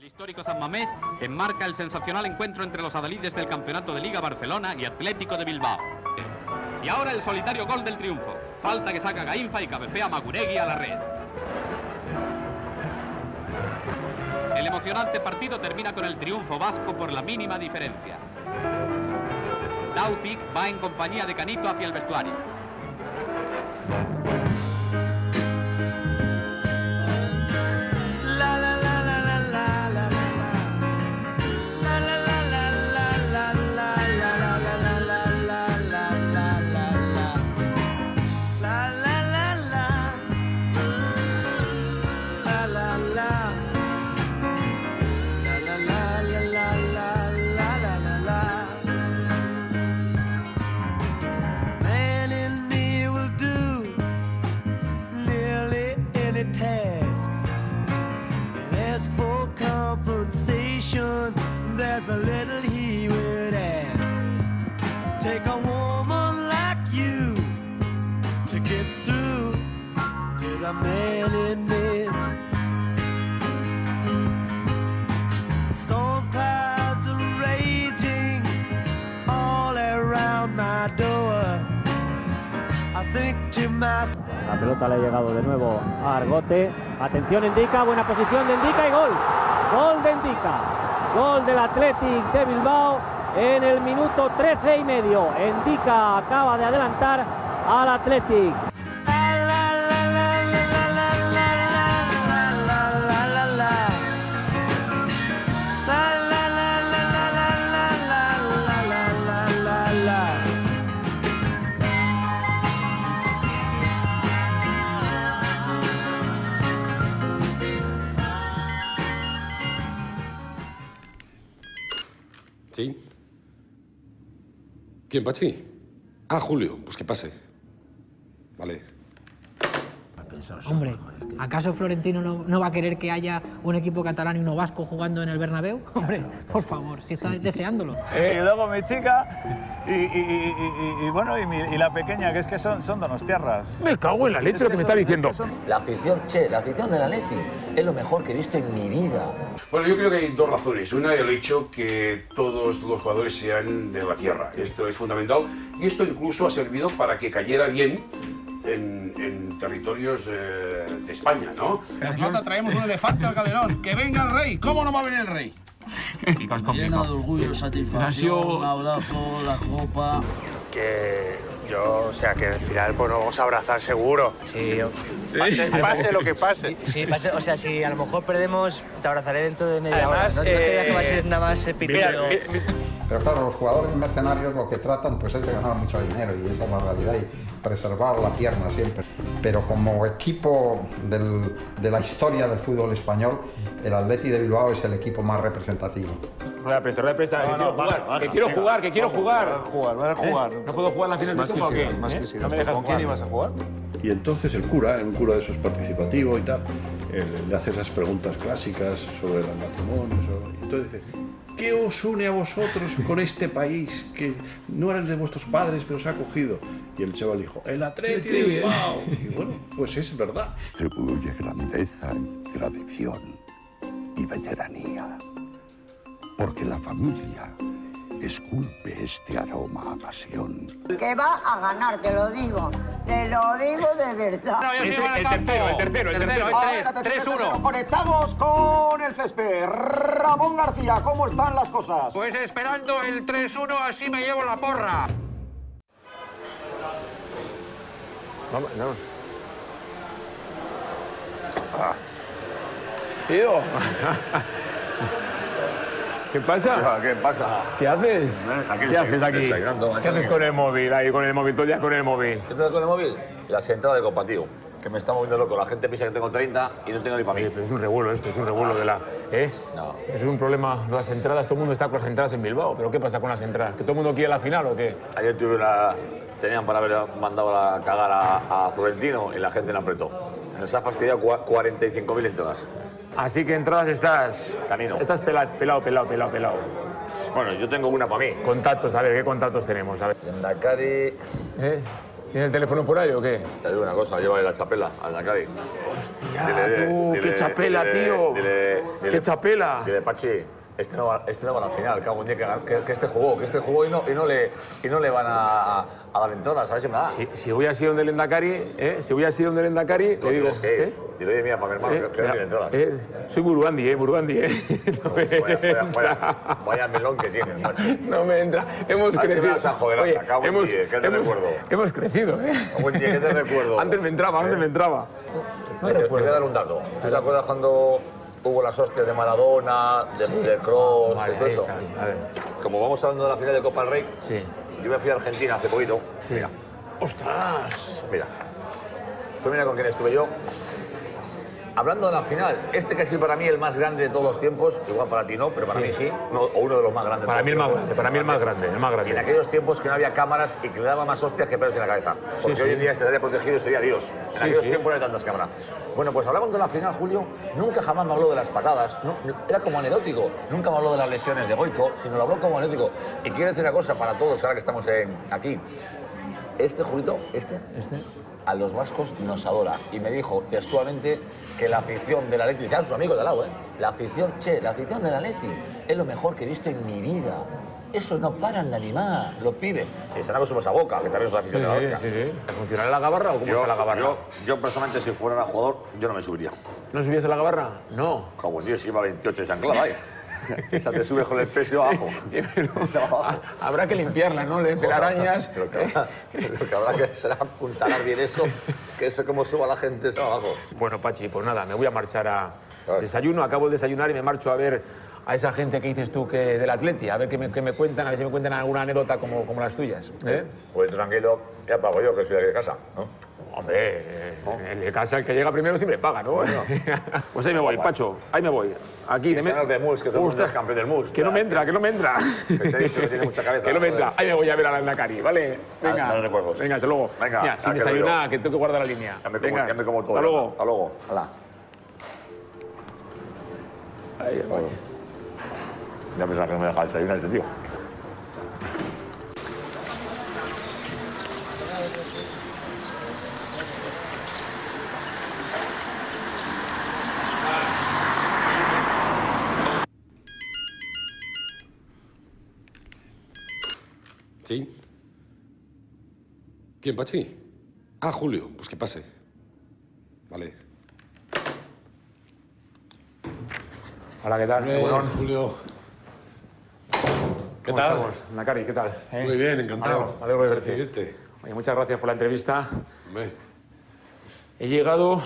El histórico San Mamés enmarca el sensacional encuentro entre los adalides del Campeonato de Liga Barcelona y Atlético de Bilbao. Y ahora el solitario gol del triunfo. Falta que saca Gainfa y cabecea Maguregui a la red. El emocionante partido termina con el triunfo vasco por la mínima diferencia. Taufik va en compañía de Canito hacia el vestuario. There's a little he would ask. Take a woman like you to get through to the man in me. Storm clouds are raging all around my door. I think to myself. La pelota le ha llegado de nuevo a Argote. Atención, Indica, buena posición de Indica y gol. Gol de Indica. Gol del Athletic de Bilbao en el minuto 13 y medio. Indica acaba de adelantar al Athletic. ¿Sí? ¿Quién, Pachi? Ah, Julio, pues que pase. Vale. Hombre, ¿acaso Florentino no va a querer que haya un equipo catalán y uno vasco jugando en el Bernabéu? Hombre, por favor, si está deseándolo. Y luego mi chica y bueno, y la pequeña, que es que son donostiarras. Me cago en la leche lo que me está diciendo. La afición, la afición del Atleti es lo mejor que he visto en mi vida. Bueno, yo creo que hay dos razones. Una, el hecho que todos los jugadores sean de la tierra. Esto es fundamental. Y esto incluso ha servido para que cayera bien en territorios de España, ¿no? Plata, traemos un elefante al Calderón. ¡Que venga el rey! ¿Cómo no va a venir el rey? Lleno de orgullo, satisfacción, un abrazo, la copa. Que yo, o sea, que al final pues nos vamos a abrazar seguro. Sí, Pase lo que pase. Sí, pase, o sea, si a lo mejor perdemos, te abrazaré dentro de media hora. No creas que va a ser nada más pitero. Pero claro, los jugadores mercenarios lo que tratan pues es de ganar mucho dinero y esa es la realidad y preservar la pierna siempre. Pero como equipo de la historia del fútbol español, el Atleti de Bilbao es el equipo más representativo. Rueda de prensa, que quiero jugar. ¿No puedo jugar la final de Copa o qué? ¿No me dejas ¿Con quién ibas a jugar? Y entonces el cura, un cura de esos participativo y tal, le hace esas preguntas clásicas sobre el matrimonio. Entonces dice, ¿qué os une a vosotros con este país que no era el de vuestros padres pero os ha acogido? Y el chaval dijo, el Atleti de Bilbao. Y bueno, pues es verdad. Atribuye grandeza, tradición y veteranía. Porque la familia esculpe este aroma a pasión. Que va a ganar, te lo digo de verdad. No, el tercero, 3-1. Conectamos con el césped. Ramón García, ¿cómo están las cosas? Pues esperando el 3-1, así me llevo la porra. Vamos. Tío. ¿Qué pasa? ¿Qué pasa? ¿Qué haces? ¿Qué haces aquí? ¿Qué haces con el móvil? Ahí con el móvil, todo el día con el móvil. ¿Qué haces con el móvil? Las entradas de Copa, tío. Que me está moviendo loco. La gente piensa que tengo 30 y no tengo ni para mí. Pero es un revuelo esto, es un revuelo de la... No. Es un problema las entradas. Todo el mundo está con las entradas en Bilbao. ¿Pero qué pasa con las entradas? ¿Que todo el mundo quiere la final o qué? Ayer tenían para haber mandado a cagar a Florentino y la gente la apretó. En el SAF has pedido 45.000 entradas. Así que entradas estás... Camino. Estás pelado. Bueno, yo tengo una para mí. Contactos, a ver, ¿qué contactos tenemos? A ver. Endacari... ¿Tiene el teléfono por ahí o qué? Te digo una cosa, llévale la chapela al Nakari. ¡Qué chapela, tío! ¡Qué chapela! Dile, Pachi, este no va a la final, cago en día, que este jugó y no le van a dar entradas, ¿sabes si me da? Si voy así donde el Endacari, le digo... Dile, mira, para mi hermano, que no tiene entradas. Soy Burgandi, Vaya melón que tienes, macho. No me entra. Hemos crecido. Oye, ¿qué te recuerdo? Hemos crecido, Buen día, ¿qué te recuerdo? Antes me entraba. Te voy a dar un dato. ¿Tú te acuerdas cuando hubo las hostias de Maradona, de Kroos, de todo eso? A ver. Como vamos hablando de la final de Copa del Rey, yo me fui a Argentina hace poquito. Mira. ¡Ostras! Mira. Tú mira con quién estuve yo. Hablando de la final, este que es para mí el más grande de todos los tiempos, igual para ti no, pero para mí sí, o uno de los más grandes. Para mí el más grande, Y en aquellos tiempos que no había cámaras y que le daba más hostias que pelos en la cabeza. Porque hoy en día estaría protegido y sería Dios. En aquellos tiempos no había tantas cámaras. Bueno, pues hablamos de la final, Julio, nunca jamás me habló de las patadas, era como anecdótico. Nunca me habló de las lesiones de Goico, sino lo habló como anecdótico. Y quiero decir una cosa para todos, ahora que estamos aquí. Julito, a los vascos nos adora. Y me dijo textualmente que la afición del Atleti, ya sus amigos de al lado, la afición del Atleti es lo mejor que he visto en mi vida. Eso no paran de animar, los pibes. Y se han acostumbrado esa boca, que también es la afición de la hostia. ¿Funcionará la gabarra o cómo está la gabarra? Yo personalmente, si fuera jugador, yo no me subiría. ¿No subías a la gabarra? No. Como un Dios, iba 28 desanclada ahí. Esa te sube con el peso abajo. Habrá que limpiarla, ¿no? Le telarañas. Lo que habrá que será apuntalar bien eso, que eso como suba la gente está abajo. Bueno, Pachi, pues nada, me voy a marchar a desayuno, acabo el desayunar y me marcho a ver a esa gente que dices tú que del Atleti, a ver qué me cuentan, a ver si me cuentan alguna anécdota como las tuyas. Pues tranquilo, ya pago yo, que soy de casa, ¿no? Hombre, el de casa, el que llega primero siempre paga, ¿no? Bueno. Pues ahí me voy, Pacho, ahí me voy. Aquí, de mus, que todo el mundo es campeón del mus. Que no me entra. Que te he dicho que tiene mucha cabeza. Que no me entra. Ahí me voy a ver a la Endacari, ¿vale? Venga. No recuerdo. Venga, hasta luego. Venga. Mira, sin desayunar, que tengo que guardar la línea. Venga. Ya me como todo. Hasta luego. Hasta luego. Hala. Ahí voy. Ya pensaba que no me dejaba desayunar este tío. ¿Sí? ¿Quién, Pachi? Ah, Julio, pues que pase. Vale. Hola, ¿qué tal? Julio. ¿Qué tal? Endacari, ¿qué tal? Muy bien, encantado. Me alegro de verte. Oye, muchas gracias por la entrevista. Hombre. He llegado...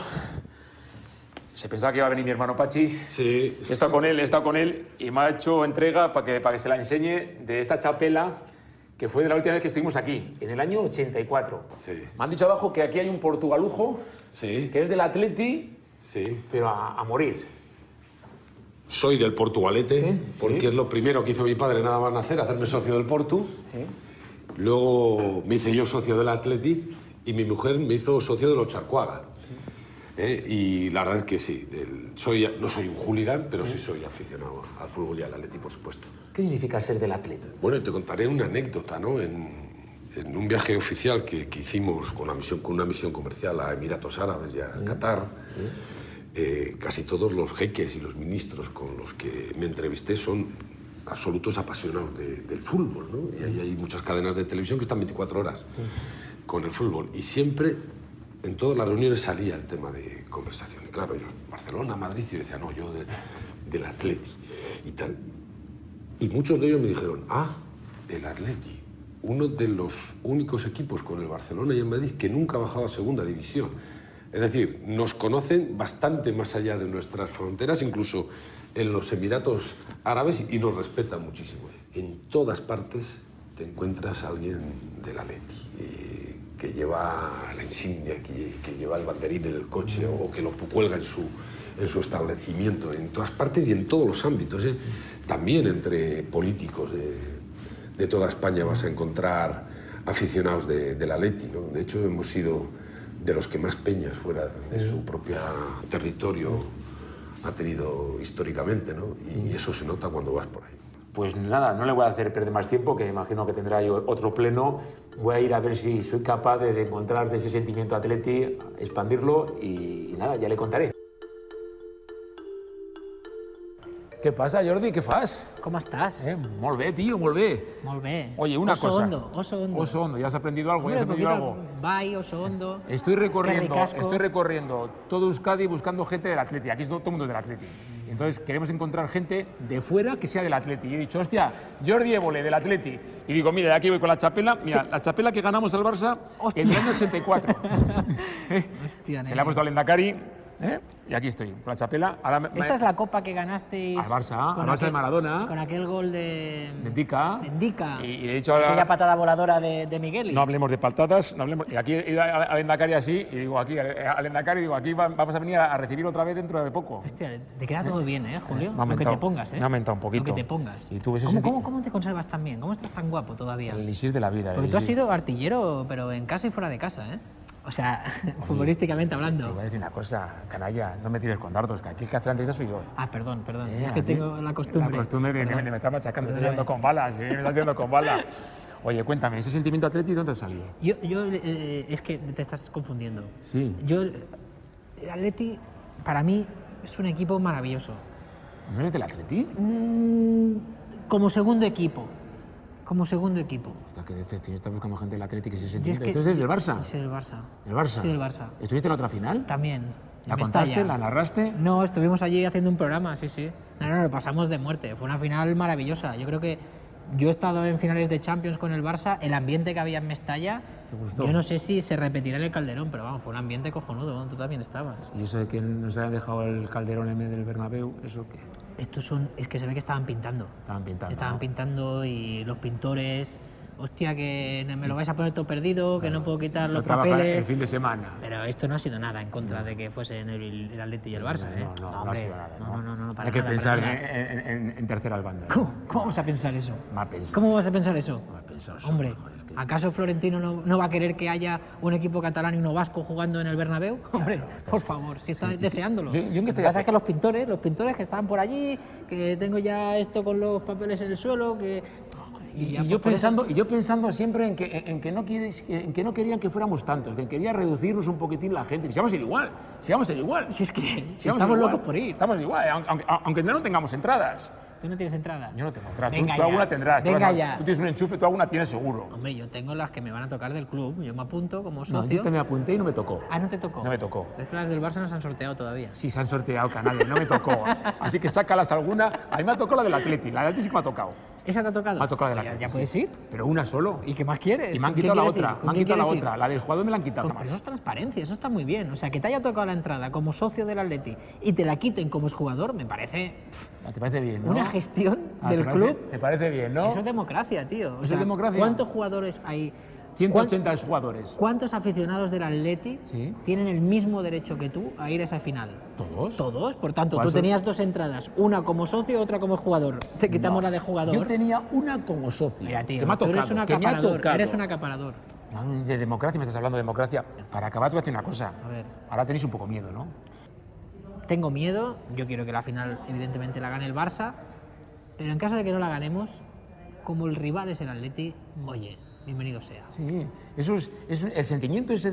Se pensaba que iba a venir mi hermano Pachi. Sí. He estado con él y me ha hecho entrega para que se la enseñe de esta chapela que fue de la última vez que estuvimos aquí, en el año 84. Sí. Me han dicho abajo que aquí hay un portugalujo que es del Atleti, pero a morir. Soy del Portugalete, porque es lo primero que hizo mi padre nada más nacer, hacerme socio del Portu. Luego me hice yo socio del Atleti y mi mujer me hizo socio de los Charcuaga. Y la verdad es que sí, no soy un hooligan, pero sí soy aficionado al fútbol y al Atleti, por supuesto. ¿Qué significa ser del Atleti? Bueno, te contaré una anécdota, ¿no? En un viaje oficial que hicimos con una misión comercial a Emiratos Árabes y a Qatar, casi todos los jeques y los ministros con los que me entrevisté son absolutos apasionados del fútbol, ¿no? Y ahí hay muchas cadenas de televisión que están 24 horas con el fútbol. Y siempre, en todas las reuniones salía el tema de conversación. Y claro, yo, Barcelona, Madrid, y yo decía, no, yo del Atleti y tal. Y muchos de ellos me dijeron, el Atleti, uno de los únicos equipos con el Barcelona y el Madrid que nunca ha bajado a segunda división. Es decir, nos conocen bastante más allá de nuestras fronteras, incluso en los Emiratos Árabes, y nos respetan muchísimo. En todas partes te encuentras a alguien del Atleti, que lleva la insignia, que lleva el banderín en el coche o que lo cuelga en su establecimiento, en todas partes y en todos los ámbitos. También entre políticos de toda España vas a encontrar aficionados del Atleti, ¿no? De hecho, hemos sido de los que más peñas fuera de su propio territorio ha tenido históricamente, ¿no? Y eso se nota cuando vas por ahí. pues nada, no le voy a hacer perder más tiempo, que imagino que tendrá yo otro pleno. Voy a ir a ver si soy capaz de encontrar ese sentimiento Atleti, expandirlo y nada, ya le contaré. ¿Qué pasa, Jordi? ¿Qué fas? ¿Cómo estás? Molt bé, tío, molt bé. Molt bé. Oye, una oso cosa. Hondo, oso hondo. Oso hondo, ¿ya has aprendido algo? ¿Ya has aprendido algo? Bye, oso hondo. Estoy recorriendo todo Euskadi buscando gente del Atleti. Aquí todo el mundo es del Atleti. Entonces queremos encontrar gente de fuera que sea del Atleti. Y he dicho, hostia, Jordi Évole, del Atleti. Y digo, mira, de aquí voy con la chapela. Mira, sí. La chapela que ganamos al Barça en el año 84. Hostia, se la ha puesto al Endacari. Y aquí estoy, con la chapela. Ahora Esta es la copa que ganasteis al Barça de Maradona. Con aquel gol de Ndica. Y he dicho aquella patada voladora de Miguel. No hablemos de patadas, no hablemos. Y aquí he ido al Endacari así, y digo, aquí, al Endacari, digo, aquí vamos a venir a recibir otra vez dentro de poco. Hostia, te queda todo bien, Julio? Lo que te pongas, Me ha aumentado un poquito. Lo que te pongas. Y tú ves ¿Cómo te conservas tan bien? ¿Cómo estás tan guapo todavía? El elixir de la vida. Porque tú has sido artillero, pero en casa y fuera de casa, O sea, futbolísticamente hablando. Te voy a decir una cosa, canalla, no me tires con dardos, que aquí el que hace la entrevista soy yo. Ah, perdón. Es que tengo la costumbre. La costumbre de me estar machacando, me estás dando con balas, me estás dando con balas. Oye, cuéntame, ¿ese sentimiento Atleti dónde ha salido? Es que te estás confundiendo. Sí. El Atleti, para mí, es un equipo maravilloso. ¿No eres del Atleti? Como segundo equipo. Hasta que decepción, estás buscando gente del Atleti que se siente. ¿Entonces eres del Barça? Sí, del Barça. ¿Del Barça? Sí, del Barça. ¿Estuviste en la otra final? También. ¿La contaste? ¿La narraste? No, estuvimos allí haciendo un programa, sí. No, lo pasamos de muerte. Fue una final maravillosa. Yo creo que yo he estado en finales de Champions con el Barça. El ambiente que había en Mestalla, ¿te gustó? Yo no sé si se repetirá en el Calderón, pero vamos, fue un ambiente cojonudo. Tú también estabas. ¿Y eso de que nos hayan dejado el Calderón en medio del Bernabéu, eso qué? Es que se ve que estaban pintando. Estaban pintando y los pintores... Hostia, que me lo vais a poner todo perdido, que no puedo quitar los papeles. El fin de semana. Pero esto no ha sido nada en contra de que fuesen el Atleti y el Barça, No ha sido nada. No, para hay que nada, pensar en terceras bandas. ¿Cómo vamos a pensar eso? ¿Cómo vas a pensar eso? Hombre, ¿acaso Florentino no va a querer que haya un equipo catalán y uno vasco jugando en el Bernabéu? Hombre, por favor, si está deseándolo. Lo que pasa es que los pintores que estaban por allí, que tengo ya esto con los papeles en el suelo, que... Y yo pensando siempre en que no querían que fuéramos tantos, que quería reducirnos un poquitín la gente. Si vamos a ir igual. Si es que estamos locos por ir. Estamos igual, aunque no tengamos entradas. ¿Tú no tienes entrada? Yo no tengo entrada. Venga tú alguna tendrás. Venga ya. Tú tienes un enchufe, tú alguna tienes seguro. Hombre, yo tengo las que me van a tocar del club. Yo me apunto como socio. No, yo te me apunté y no me tocó. Ah, ¿no te tocó? No me tocó. Es que las del Barça no se han sorteado todavía. Sí, se han sorteado, canales, no me tocó. Así que sácalas alguna. A mí me ha tocado la del Atleti. La del Atleti sí me ha tocado. ¿Esa te ha tocado? Me ha tocado la del Atleti. ¿Ya puedes ir? Pero una solo. ¿Y qué más quieres? Y me han quitado la otra. Me han quitado la otra. La del jugador me la han quitado. Pero eso es transparencia, eso está muy bien. O sea, que te haya tocado la entrada como socio del Atleti y te la quiten como jugador, me parece... ¿Te parece bien, no? Una gestión del club. ¿Te parece bien, no? Eso es democracia, tío. ¿Eso es democracia? ¿Cuántos jugadores hay? 180 jugadores. ¿Cuántos aficionados del Atleti tienen el mismo derecho que tú a ir a esa final? ¿Todos? Todos. Por tanto, tú tenías dos entradas, una como socio y otra como jugador. Te quitamos la de jugador. Yo tenía una como socio. Mira, tío, que me ha tocado, eres un acaparador. De democracia, me estás hablando de democracia. Para acabar, te voy a decir una cosa. A ver. Ahora tenéis un poco miedo, ¿no? Tengo miedo. Yo quiero que la final, evidentemente, la gane el Barça. Pero en caso de que no la ganemos, como el rival es el Atleti, oye, bienvenido sea. Sí, eso es el sentimiento ese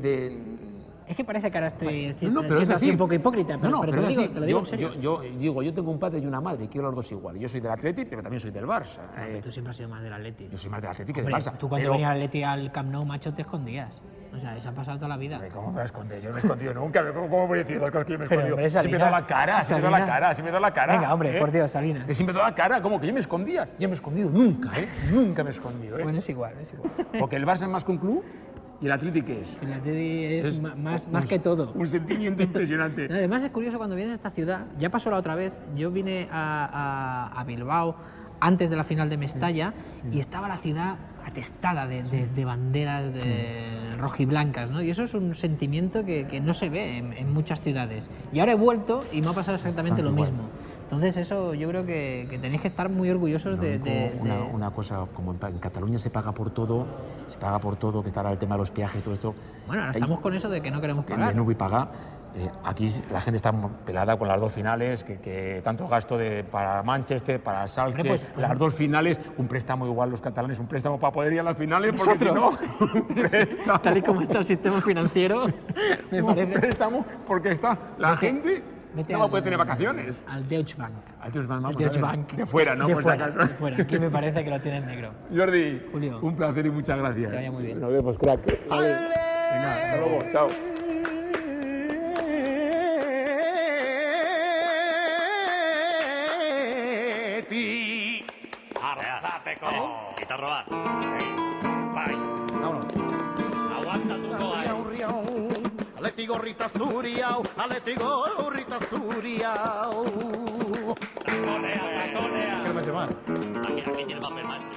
Es que parece que ahora estoy pero es así. un poco hipócrita, pero te lo digo en serio. Yo tengo un padre y una madre, quiero los dos iguales. Yo soy del Atleti, pero también soy del Barça. Tú siempre has sido más del Atleti. Yo soy más del Atleti que del Barça. Tú cuando venía al Atleti al Camp Nou, macho, te escondías. O sea, eso ha pasado toda la vida. ¿Cómo me voy a esconder? Yo no me he escondido nunca. ¿Cómo voy a decir las cosas que yo me he escondido? Hombre, si me da la cara, si me da la cara, si me da la cara. Venga, hombre, por Dios, Salinas. Si me da la cara, ¿cómo que yo me escondía? Yo me he escondido nunca, Nunca me he escondido, Bueno, es igual. Porque el Barça es más que un club. ¿Y el Atleti qué es? El Atleti es más que todo. Un sentimiento impresionante. Además es curioso cuando vienes a esta ciudad, ya pasó la otra vez, yo vine a Bilbao antes de la final de Mestalla y estaba la ciudad atestada de banderas rojiblancas, ¿no? Y eso es un sentimiento que no se ve en muchas ciudades. Y ahora he vuelto y me ha pasado exactamente lo mismo. Entonces eso yo creo que tenéis que estar muy orgullosos Una cosa, como en Cataluña se paga por todo, que estará el tema de los peajes y todo esto. Bueno, ahora estamos con eso de que no queremos pagar. No voy a pagar. Aquí la gente está pelada con las dos finales, que tanto gasto para Manchester, para Schalke, pues, las dos finales, un préstamo igual los catalanes, un préstamo para poder ir a las finales, porque si no... Tal y como está el sistema financiero, me parece... Un préstamo porque está la gente... No puede tener vacaciones. Al Deutsche Bank. Al Deutsche Bank, vamos Deutsche a ver. Bank. De fuera, ¿no? De Por fuera, si acaso. de fuera. Aquí me parece que lo tienes negro. Jordi, Julio, un placer y muchas gracias. Que vaya muy bien. Nos vemos, crack. Venga, hasta luego. Chao. Quita robar. Vámonos. Aguanta tu Aleti gorrita suriao, aleti gorrita suriao. Taconea. ¿Qué me más? Aquí tiene papel más.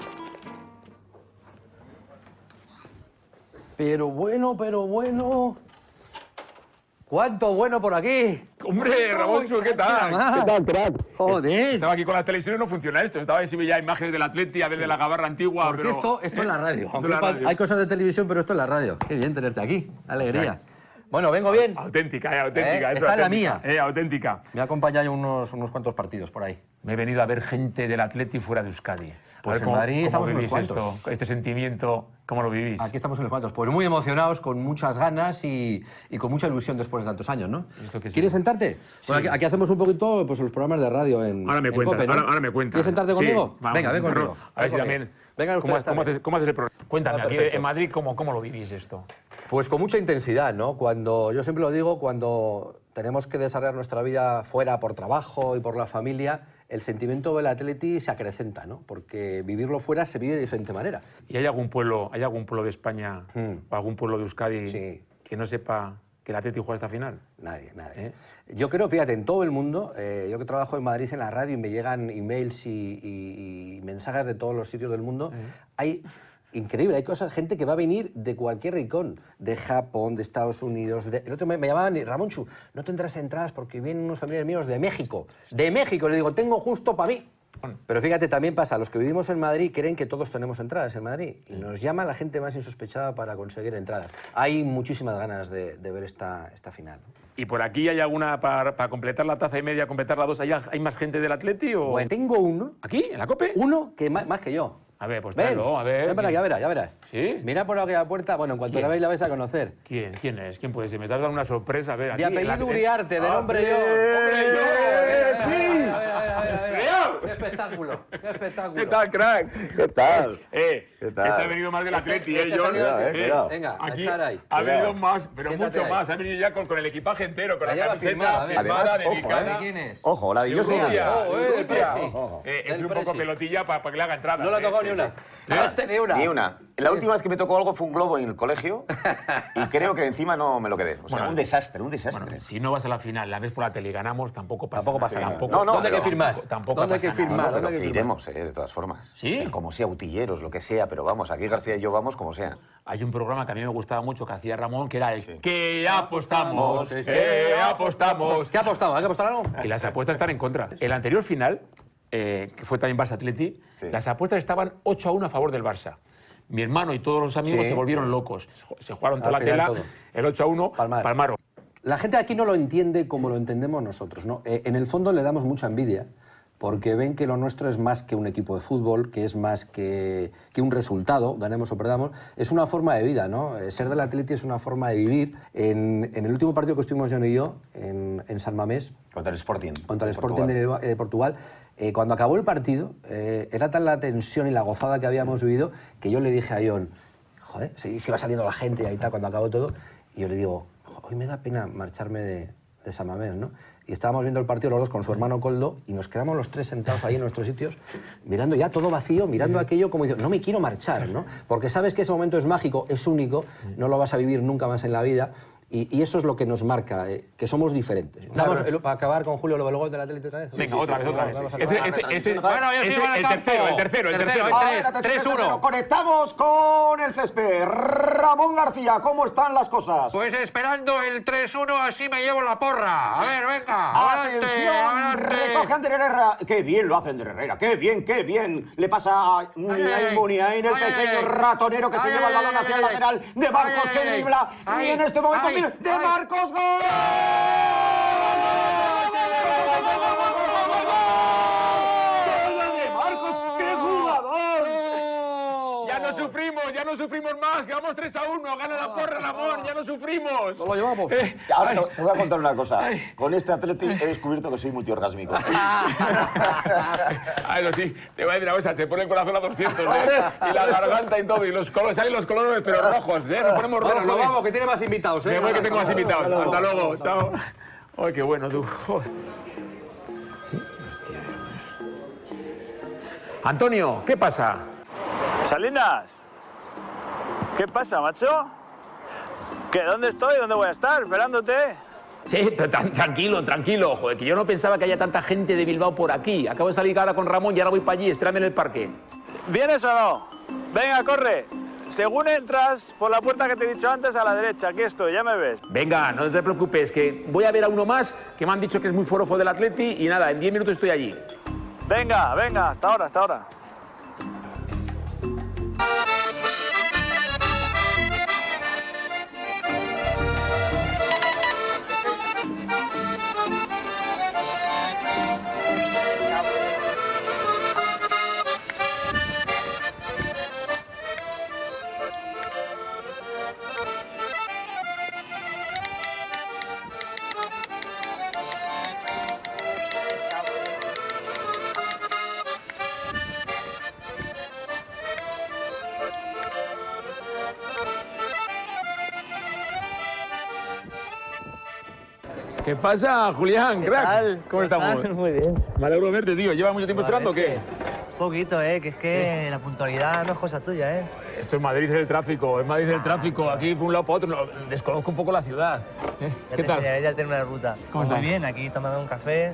Pero bueno. ¿Cuánto bueno por aquí? Hombre, Ramoncho, ¿qué tal? ¿Qué tal, crack? Joder. Estaba aquí con las televisiones, no funciona esto. Estaba en Sevilla imágenes del Atleti, a ver de la Gabarra antigua. Porque pero, esto es la radio. Esto Aunque es la radio. hay cosas de televisión, pero esto es la radio. Qué bien tenerte aquí. Alegría. Bueno, vengo bien. Auténtica, auténtica. Esta es la mía. Auténtica. Me ha acompañado unos cuantos partidos por ahí. Me he venido a ver gente del Atleti fuera de Euskadi. Pues en Madrid ¿cómo estamos vivís unos cuantos. este sentimiento? ¿Cómo lo vivís? Aquí estamos unos cuantos. Pues muy emocionados, con muchas ganas y con mucha ilusión después de tantos años, ¿no? Sí. ¿Quieres sentarte? Sí. Bueno, aquí hacemos un poquito pues los programas de radio en Ahora me en cuentas, COPE, ¿no? ahora me cuentas. ¿Quieres sentarte Sí, conmigo? vamos, Venga, ven conmigo. A ver si Ven también... conmigo. Vengan ustedes también. ¿Cómo haces el programa? Cuéntame, aquí Perfecto. en Madrid, ¿cómo lo vivís esto? Pues con mucha intensidad, ¿no? Yo siempre lo digo, cuando tenemos que desarrollar nuestra vida fuera por trabajo y por la familia, el sentimiento del Atleti se acrecenta, ¿no? Porque vivirlo fuera se vive de diferente manera. ¿Y hay algún pueblo de España o algún pueblo de Euskadi que no sepa que el Atleti juega esta final? Nadie. Yo creo, fíjate, en todo el mundo, yo que trabajo en Madrid en la radio y me llegan emails y mensajes de todos los sitios del mundo, hay... Increíble, hay gente que va a venir de cualquier rincón, de Japón, de Estados Unidos. El otro me llamaban, Ramonchu, no tendrás entradas porque vienen unos familiares míos de México. De México, le digo, tengo justo para mí. Pero fíjate, también pasa, los que vivimos en Madrid creen que todos tenemos entradas en Madrid y nos llama la gente más insospechada para conseguir entradas. Hay muchísimas ganas de ver esta final, ¿no? ¿Y por aquí hay alguna para completar la taza y media, completar la dos? ¿Hay más gente del Atleti o...? Bueno, tengo uno. ¿Aquí, en la COPE? Uno que más que yo. A ver, pues Ven, tráelo, a ver. ven para aquí, ya verás. ¿Sí? Mira por aquella puerta, bueno, en cuanto ¿Quién? la veáis la vais a conocer. ¿Quién es? ¿Quién puede ser? Me estás dando una sorpresa, a ver. De apellido Uriarte, de nombre yo. ¡Qué espectáculo! ¡Qué espectáculo! ¿Qué tal, crack? ¿Qué tal? Este ha venido más del Atleti, Cuidado. Venga, a aquí echar ahí. ha venido más, pero Siéntate mucho ahí. más. Ha venido ya con el equipaje entero, con La la lleva camiseta firmada, firmada, Además, dedicada. ojo, ¿Quién es? Ojo, maravilloso. Urrutia, del Urrutia. Presi. Es Del un poco Presi. pelotilla para que le haga entrada. No le ha tocado ni una. Ni una. Ni una. La última vez que me tocó algo fue un globo en el colegio y creo que encima no me lo quedé. O sea, Bueno, un desastre. Bueno, si no vas a la final, la ves por la tele y ganamos, tampoco pasa nada. No, ¿Dónde hay que firmar? Tampoco ¿Dónde hay que pasa nada. firmar? Pero ¿Dónde hay que que firmar? iremos, de todas formas. ¿Sí? O sea, como sea, utilleros, lo que sea, pero vamos, aquí García y yo vamos como sea. Hay un programa que a mí me gustaba mucho que hacía Ramón, que era el Sí. que apostamos, Sí, sí. que apostamos. ¿Qué apostamos? ¿Hay que apostar algo? Y las apuestas están en contra. El anterior final, que fue también Barça-Atleti, las apuestas estaban 8-1 a favor del Barça. Mi hermano y todos los amigos Sí. se volvieron locos. Se jugaron toda Al la final tela, todo. el 8-1, Palmaro. La gente aquí no lo entiende como lo entendemos nosotros, ¿no? En el fondo le damos mucha envidia porque ven que lo nuestro es más que un equipo de fútbol, que es más que un resultado, ganemos o perdamos, es una forma de vida, ¿no? Ser del Atleti es una forma de vivir. En el último partido que estuvimos John y yo, en San Mamés, Contra el Sporting. contra el Sporting de Portugal, cuando acabó el partido, era tan la tensión y la gozada que habíamos vivido que yo le dije a John, joder, se iba saliendo la gente y ahí está, cuando acabó todo, y yo le digo, hoy me da pena marcharme de San Mamés, ¿no? Y estábamos viendo el partido los dos con su hermano Coldo y nos quedamos los tres sentados ahí en nuestros sitios, mirando ya todo vacío, mirando aquello como diciendo, no me quiero marchar, ¿no? Porque sabes que ese momento es mágico, es único, no lo vas a vivir nunca más en la vida. Y eso es lo que nos marca, que somos diferentes. Vamos, para acabar con Julio, lo del gol del Atlético otra vez. Venga, otra vez. Vamos a acabar. Bueno, yo sigo en el campo. El tercero. 3-1. Conectamos con el césped. Ramón García, ¿cómo están las cosas? Pues esperando el 3-1, así me llevo la porra. A ver, venga. Atención, recoge Ander Herrera. Qué bien lo hace Ander Herrera, qué bien. Le pasa a Muniain, el pequeño ratonero que se lleva el balón hacia el lateral de Marcos, que dribla. Y en este momento de Marcos, ¡gol! Ya no sufrimos más, que vamos 3-1, gana la porra, Ramón, ya no sufrimos. No lo llevamos. Ahora te voy a contar una cosa. Con este Atleti he descubierto que soy multiorgásmico. Eso sí, te voy a decir una cosa, te pone el corazón a 200, y la garganta y todo, y los colores, salen los colores, pero rojos, nos ponemos rojos. Bueno, nos vamos, que tiene más invitados, Me voy, que tengo más invitados. Hasta luego, chao. Ay, qué bueno, tú. Joder. Antonio, ¿qué pasa? Salinas, ¿qué pasa, macho? ¿Qué? ¿Dónde estoy? ¿Dónde voy a estar? Esperándote. Sí, pero tranquilo, joder, que yo no pensaba que haya tanta gente de Bilbao por aquí. Acabo de salir ahora con Ramón y ahora voy para allí, espérame en el parque. ¿Vienes o no? Venga, corre. Según entras por la puerta que te he dicho antes, a la derecha, aquí estoy, ya me ves. Venga, no te preocupes, que voy a ver a uno más que me han dicho que es muy forofo del Atleti y nada, en 10 minutos estoy allí. Venga, hasta ahora, hasta ahora. ¿Qué pasa, Julián, crack? Tal? ¿Cómo estamos? Muy bien. Me alegro de verte, tío. ¿Llevas mucho tiempo esperando o qué? Poquito, que es que la puntualidad no es cosa tuya, Esto es Madrid del tráfico, aquí por un lado para otro. No, desconozco un poco la ciudad. ¿Qué tal? Ya tengo una ruta. ¿Cómo Muy estás? bien, aquí tomando un café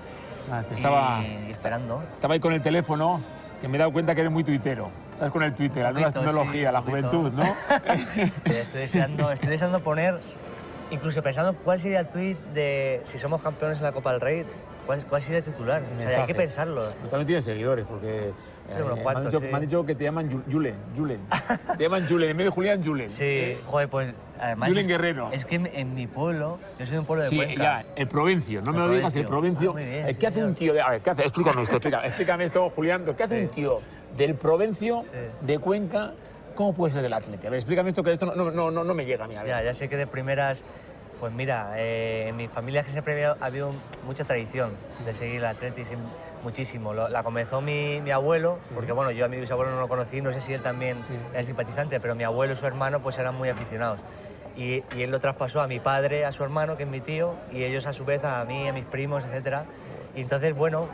y esperando. Estaba ahí con el teléfono, que me he dado cuenta que eres muy tuitero. Estás con el Twitter, la nueva tecnología, la juventud, ¿no? Estoy deseando poner, incluso pensando cuál sería el tuit de si somos campeones en la Copa del Rey, cuál sería el titular. O sea, hay que pensarlo. Tú también tienes seguidores, porque me han dicho que te llaman Julen. Te llaman Julen, en vez de Julián, Julen. Sí, joder, pues además Julen Guerrero. Es que en mi pueblo, yo soy de un pueblo de sí, Cuenca. Ya, el Provencio, no me lo digas, el Provencio. Muy bien, ¿Qué hace un tío? A ver, ¿qué hace? Explícame esto, explícame esto, Julián. ¿Qué hace un tío del Provencio, de Cuenca? ¿Cómo puede ser del Atleti? A ver, explícame esto, que esto no me llega a mí. Ya sé que de primeras. Pues mira, en mi familia es que siempre ha habido mucha tradición de seguir el Atleti, muchísimo. La comenzó mi abuelo, porque bueno, yo a mi bisabuelo no lo conocí, no sé si él también era simpatizante, pero mi abuelo y su hermano pues eran muy aficionados. Y él lo traspasó a mi padre, a su hermano, que es mi tío, y ellos a su vez a mí, a mis primos, etcétera. Y entonces, bueno,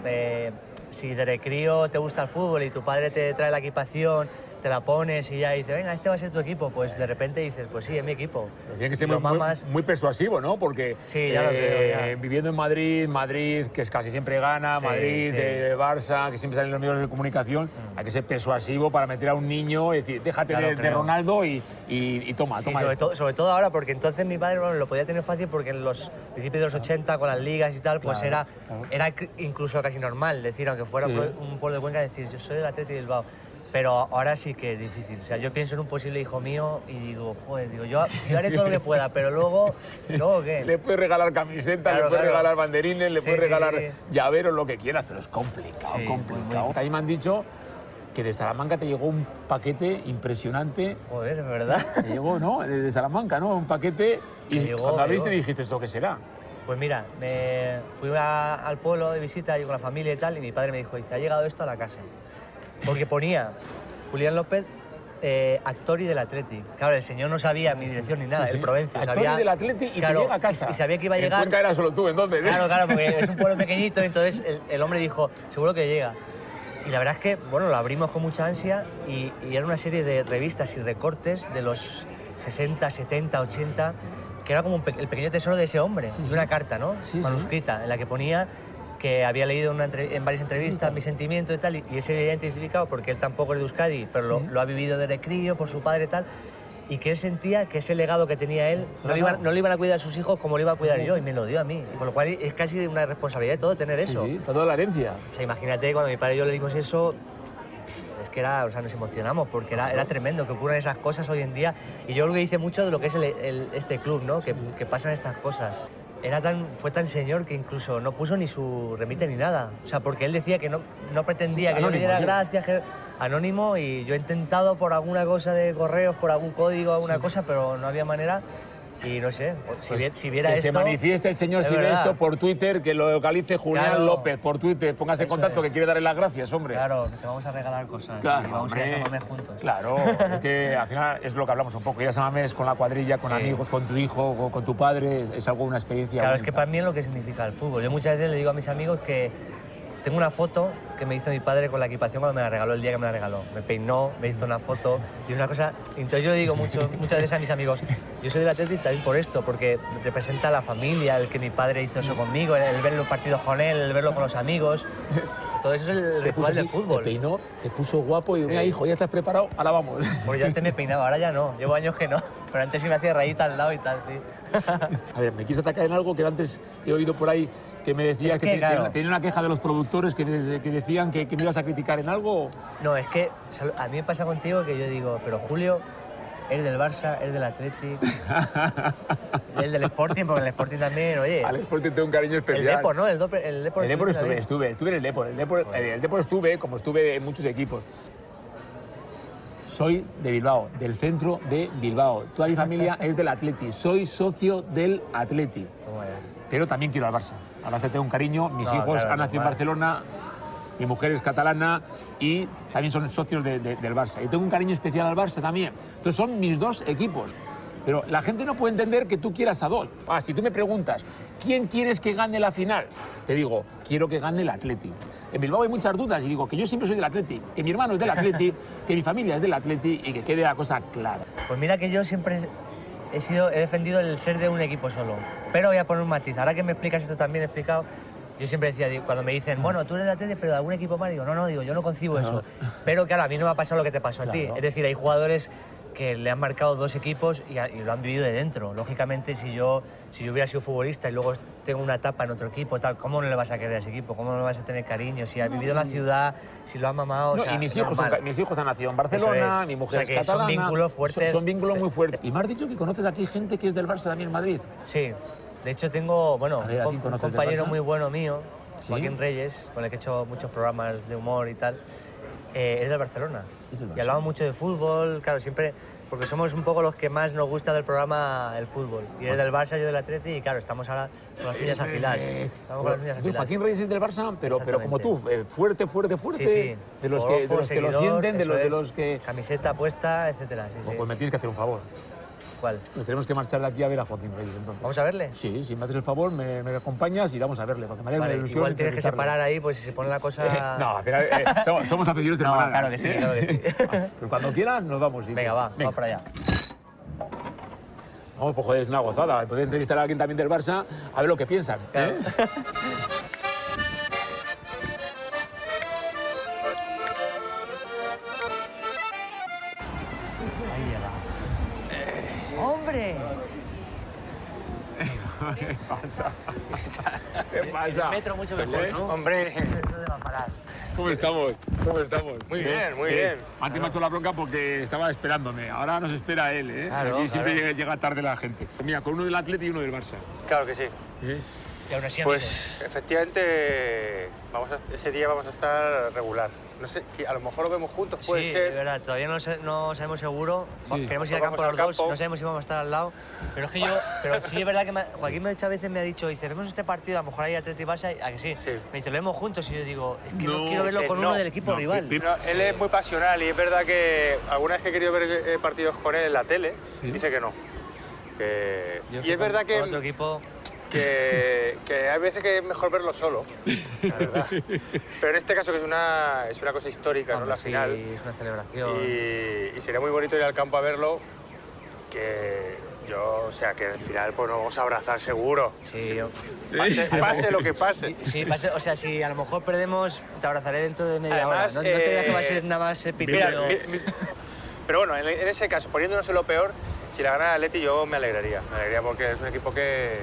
si desde crío te gusta el fútbol y tu padre te trae la equipación, te la pones y ya dices, venga, este va a ser tu equipo, pues de repente dices, pues sí, es mi equipo. Pero tiene que ser muy persuasivo, ¿no? Porque sí, ya lo creo, viviendo en Madrid, que casi siempre gana, Madrid, Barça, que siempre salen los medios de comunicación, hay que ser persuasivo para meter a un niño y decir, déjate de Ronaldo y toma, sí, toma sobre todo ahora, porque entonces mi padre lo podía tener fácil porque en los principios de los 80, con las ligas y tal, pues era incluso casi normal decir, aunque fuera un pueblo de Cuenca, decir, yo soy del Atleti de Bilbao. Pero ahora sí que es difícil. O sea, yo pienso en un posible hijo mío y digo, joder, yo haré todo lo que pueda, pero luego ¿qué? Le puedes regalar camisetas, le puedes regalar banderines, le puedes regalar llaveros, lo que quieras, pero es complicado, complicado. Ahí me han dicho que de Salamanca te llegó un paquete impresionante. Joder, es verdad. Te llegó, ¿no? De Salamanca, ¿no? Un paquete. Y cuando abriste dijiste, ¿esto qué será? Pues mira, me fui al pueblo de visita yo con la familia y tal, y mi padre me dijo, ha llegado esto a la casa. Porque ponía Julián López, actor y del Atleti. Claro, el señor no sabía mi dirección ni nada, el Provencio. Actor y del Atleti y te llega a casa. Y sabía que iba a llegar. En Cuenca era solo tú, entonces. Claro, porque es un pueblo pequeñito, entonces el hombre dijo, seguro que llega. Y la verdad es que, bueno, lo abrimos con mucha ansia y era una serie de revistas y recortes de los 60, 70, 80, que era como el pequeño tesoro de ese hombre, de una carta, ¿no? Manuscrita, en la que ponía que había leído en varias entrevistas mis sentimientos y tal, y ese le había identificado porque él tampoco es de Euskadi, pero lo ha vivido desde crío por su padre y tal, y que él sentía que ese legado que tenía él no le iban a cuidar a sus hijos como lo iba a cuidar yo, y me lo dio a mí. Con lo cual es casi una responsabilidad de todo tener eso. Sí, toda la herencia. O sea, imagínate, cuando a mi padre y yo le dimos eso, es que era, o sea, nos emocionamos porque era tremendo que ocurran esas cosas hoy en día. Y yo creo que dice mucho de lo que es este club, ¿no? Que pasan estas cosas. Fue tan señor que incluso no puso ni su remite ni nada. O sea, porque él decía que no pretendía que yo le diera gracias, anónimo, y yo he intentado por alguna cosa de correos, por algún código, alguna cosa, pero no había manera. Y no sé, si viera que esto... se manifieste el señor si ve esto por Twitter, que lo localice Julián López por Twitter, póngase en contacto que quiere darle las gracias, hombre. Claro, te vamos a regalar cosas, claro, y vamos a ir a San Mamés juntos. Claro, es que al final es lo que hablamos un poco, ir a San Mamés con la cuadrilla, con amigos, con tu hijo, con tu padre, es algo, una experiencia Claro, única. es que para mí es lo que significa el fútbol. Yo muchas veces le digo a mis amigos que tengo una foto que me hizo mi padre con la equipación cuando me la regaló, el día que me la regaló. Me peinó, me hizo una foto y una cosa... Entonces yo le digo muchas veces a mis amigos, yo soy del Atlético también por esto, porque representa a la familia, el que mi padre hizo eso conmigo, el ver los partidos con él, el verlo con los amigos. Todo eso es el ritual del fútbol. Te peinó, te puso guapo y mira, hijo, ya estás preparado, ahora vamos. Porque yo antes me peinaba, ahora ya no, llevo años que no. Pero antes sí me hacía rayita al lado y tal, sí. A ver, me quise atacar en algo que antes he oído por ahí que me decías que tenía una queja de los productores que decían que me ibas a criticar en algo. No, es que a mí me pasa contigo que yo digo, pero Julio, es del Barça, es del Athletic, es del Sporting, porque el Sporting también, oye... Al Sporting tengo un cariño especial. El Depor, ¿no? El Depor estuve en el Depor. El Depor estuve, como estuve en muchos equipos. Soy de Bilbao, del centro de Bilbao. Toda mi familia es del Athletic. Soy socio del Athletic. Pero también quiero al Barça. Al Barça tengo un cariño. Mis hijos han nacido en Barcelona. Mi mujer es catalana y también son socios del Barça. Y tengo un cariño especial al Barça también. Entonces son mis dos equipos. Pero la gente no puede entender que tú quieras a dos. Si tú me preguntas, ¿quién quieres que gane la final? Te digo, quiero que gane el Athletic. En Bilbao hay muchas dudas y digo que yo siempre soy del Athletic, que mi hermano es del Athletic, que mi familia es del Athletic y que quede la cosa clara. Pues mira que yo siempre he defendido el ser de un equipo solo. Pero voy a poner un matiz. Ahora que me explicas esto también explicado, yo siempre decía, cuando me dicen, bueno, tú eres del Athletic, pero de algún equipo más, digo, no, yo no concibo eso. Pero claro, a mí no me ha pasado lo que te pasó a ti. Es decir, hay jugadores que le han marcado dos equipos y lo han vivido de dentro. Lógicamente, si yo hubiera sido futbolista y luego tengo una etapa en otro equipo, tal, ¿cómo no le vas a querer a ese equipo? ¿Cómo no le vas a tener cariño? Si ha vivido en la ciudad, si lo ha mamado... No, o sea, y mis hijos han nacido en Barcelona, mi mujer es catalana. Son vínculos fuertes. Son vínculos muy fuertes. Y me has dicho que conoces aquí gente que es del Barça también en Madrid. Sí, de hecho tengo, un compañero muy bueno mío, ¿Sí? Joaquín Reyes, con el que he hecho muchos programas de humor y tal, es del Barcelona. Y hablamos mucho de fútbol, claro, siempre... Porque somos un poco los que más nos gusta del programa el fútbol. Y es del Barça, yo del Atleti, y claro, estamos ahora con las uñas afiladas. Joaquín Reyes es del Barça, pero como tú, fuerte, sí. de los que lo sienten, de los que... Camiseta puesta, etcétera. Pues me tienes que hacer un favor. ¿Cuál? Nos tenemos que marchar de aquí a ver a Joaquín Reyes, entonces. ¿Vamos a verle? Sí, si me haces el favor, me acompañas y vamos a verle, porque me haré una ilusión. Igual tienes que separar ahí, pues si se pone la cosa... No, pero somos apellidos de hermanas. Claro que sí, claro que sí. Pues cuando quieras, nos vamos. Venga, vamos para allá. No, pues joder, es una gozada. Poder entrevistar a alguien también del Barça, a ver lo que piensan. Claro. ¡Hombre! ¿Qué pasa? ¿Qué pasa? El metro mucho mejor, ¿no? Hombre. ¿Cómo estamos? Muy bien. Antes me ha hecho la bronca porque estaba esperándome. Ahora nos espera él, ¿eh? Claro, aquí siempre llega tarde la gente. Mira, con uno del Atleti y uno del Barça. Claro que sí. Y aún así, pues efectivamente ese día vamos a estar regular. No sé, a lo mejor lo vemos juntos, puede sí, ser. de verdad, todavía no sabemos seguro. Sí. Queremos ir al campo los dos, no sabemos si vamos a estar al lado. Pero es que pero sí es verdad que Joaquín a veces me ha dicho, dice, vemos este partido, a lo mejor hay Atleti y Barça, ¿a que sí? Me dice, lo vemos juntos y yo digo, es que no quiero verlo con uno del equipo rival. Él es muy pasional y es verdad que alguna vez que he querido ver partidos con él en la tele, dice que no. Y es verdad que... Otro equipo... Que hay veces que es mejor verlo solo, la verdad. Pero en este caso que es una cosa histórica, ¿no? La final. Es una celebración. Y sería muy bonito ir al campo a verlo, que que al final pues nos vamos a abrazar seguro. Sí, pase lo que pase. Sí, o sea, si a lo mejor perdemos, te abrazaré dentro de media hora. No te digas que va a ser nada más pitero. Pero bueno, en ese caso, poniéndonos en lo peor, si la gana el Atleti yo me alegraría porque es un equipo que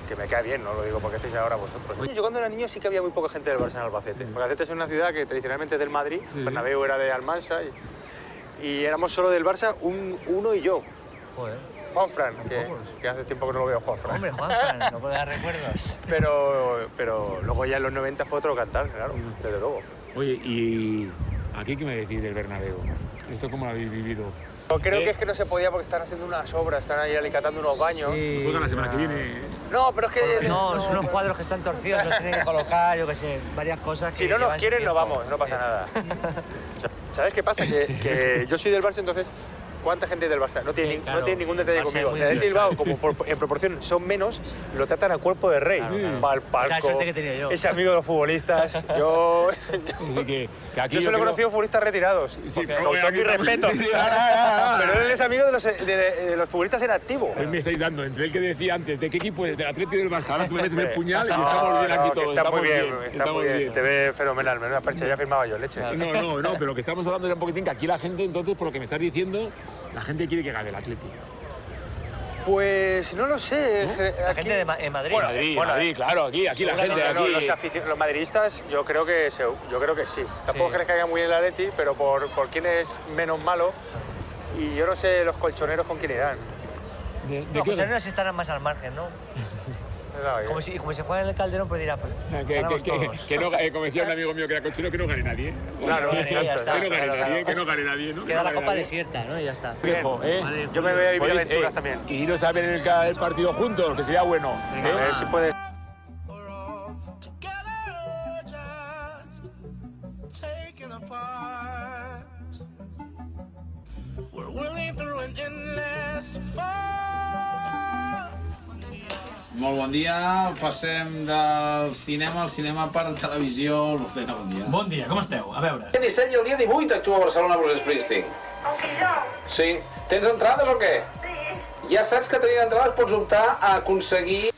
que me cae bien, no lo digo porque estéis ahora vosotros. Yo cuando era niño sí que había muy poca gente del Barça en Albacete. Porque Albacete es una ciudad que tradicionalmente es del Madrid, Bernabéu era de Almansa y éramos solo del Barça uno y yo. Joder. Juanfran, que hace tiempo que no lo veo, Juanfran. Hombre, Juanfran, no puedo dar recuerdos. Pero luego ya en los 90 fue otro cantar, claro, desde luego. Oye, y aquí qué me decís del Bernabéu. ¿Esto cómo lo habéis vivido? Creo que es que no se podía porque están haciendo unas obras, están ahí alicatando unos baños. Sí. Juegan la semana que viene. No, pero es que... No, son unos cuadros que están torcidos, los tienen que colocar, yo qué sé, varias cosas. Si no nos quieren, no vamos, no pasa nada. ¿Sabes qué pasa? Que yo soy del Barça, entonces... ¿Cuánta gente hay del Barça? No tiene ningún detalle conmigo. El Bilbao, como en proporción son menos, lo tratan a cuerpo de rey. Va al palco, es amigo de los futbolistas. Yo solo he conocido futbolistas retirados. Con todo mi respeto. Pero él es amigo de los futbolistas en activo. Hoy me estáis dando, entre el que decía antes, ¿de qué equipo es? Del Atlético y del Barça. Ahora tú me metes el puñal y estamos bien aquí todos. Está muy bien, está muy bien. Te ve fenomenal. Menuda percha, ya firmaba yo, leche. No, pero que estamos hablando ya un poquitín, que aquí la gente, entonces, por lo que me estás diciendo... La gente quiere que gane el Atlético. Pues no lo sé. ¿No? La gente en Madrid. Madrid, claro, aquí la gente. Los madridistas, yo creo que sí. Tampoco crees que haya muy bien el Atleti, pero por quién es menos malo. Y yo no sé los colchoneros con quién irán. Los colchoneros estarán más al margen, ¿no? Como si juega en el Calderón, pues dirá... Que no, como decía un amigo mío que era colchonero, que no gane nadie. Claro, que no gane nadie, ¿no? Queda la copa desierta, ¿no? Y ya está. Bien, yo me voy a vivir aventuras también. Y iros a ver el partido juntos, que sería bueno. A ver si puedes... Molt bon dia, passem del cinema al cinema per televisió. Lucena, bon dia. Bon dia, com esteu? A veure. Aquest disseny el dia 18 actua a Barcelona Bruce Springsteen. Sí. Tens entrades o què? Sí. Ja saps que tenint entrades pots optar a aconseguir...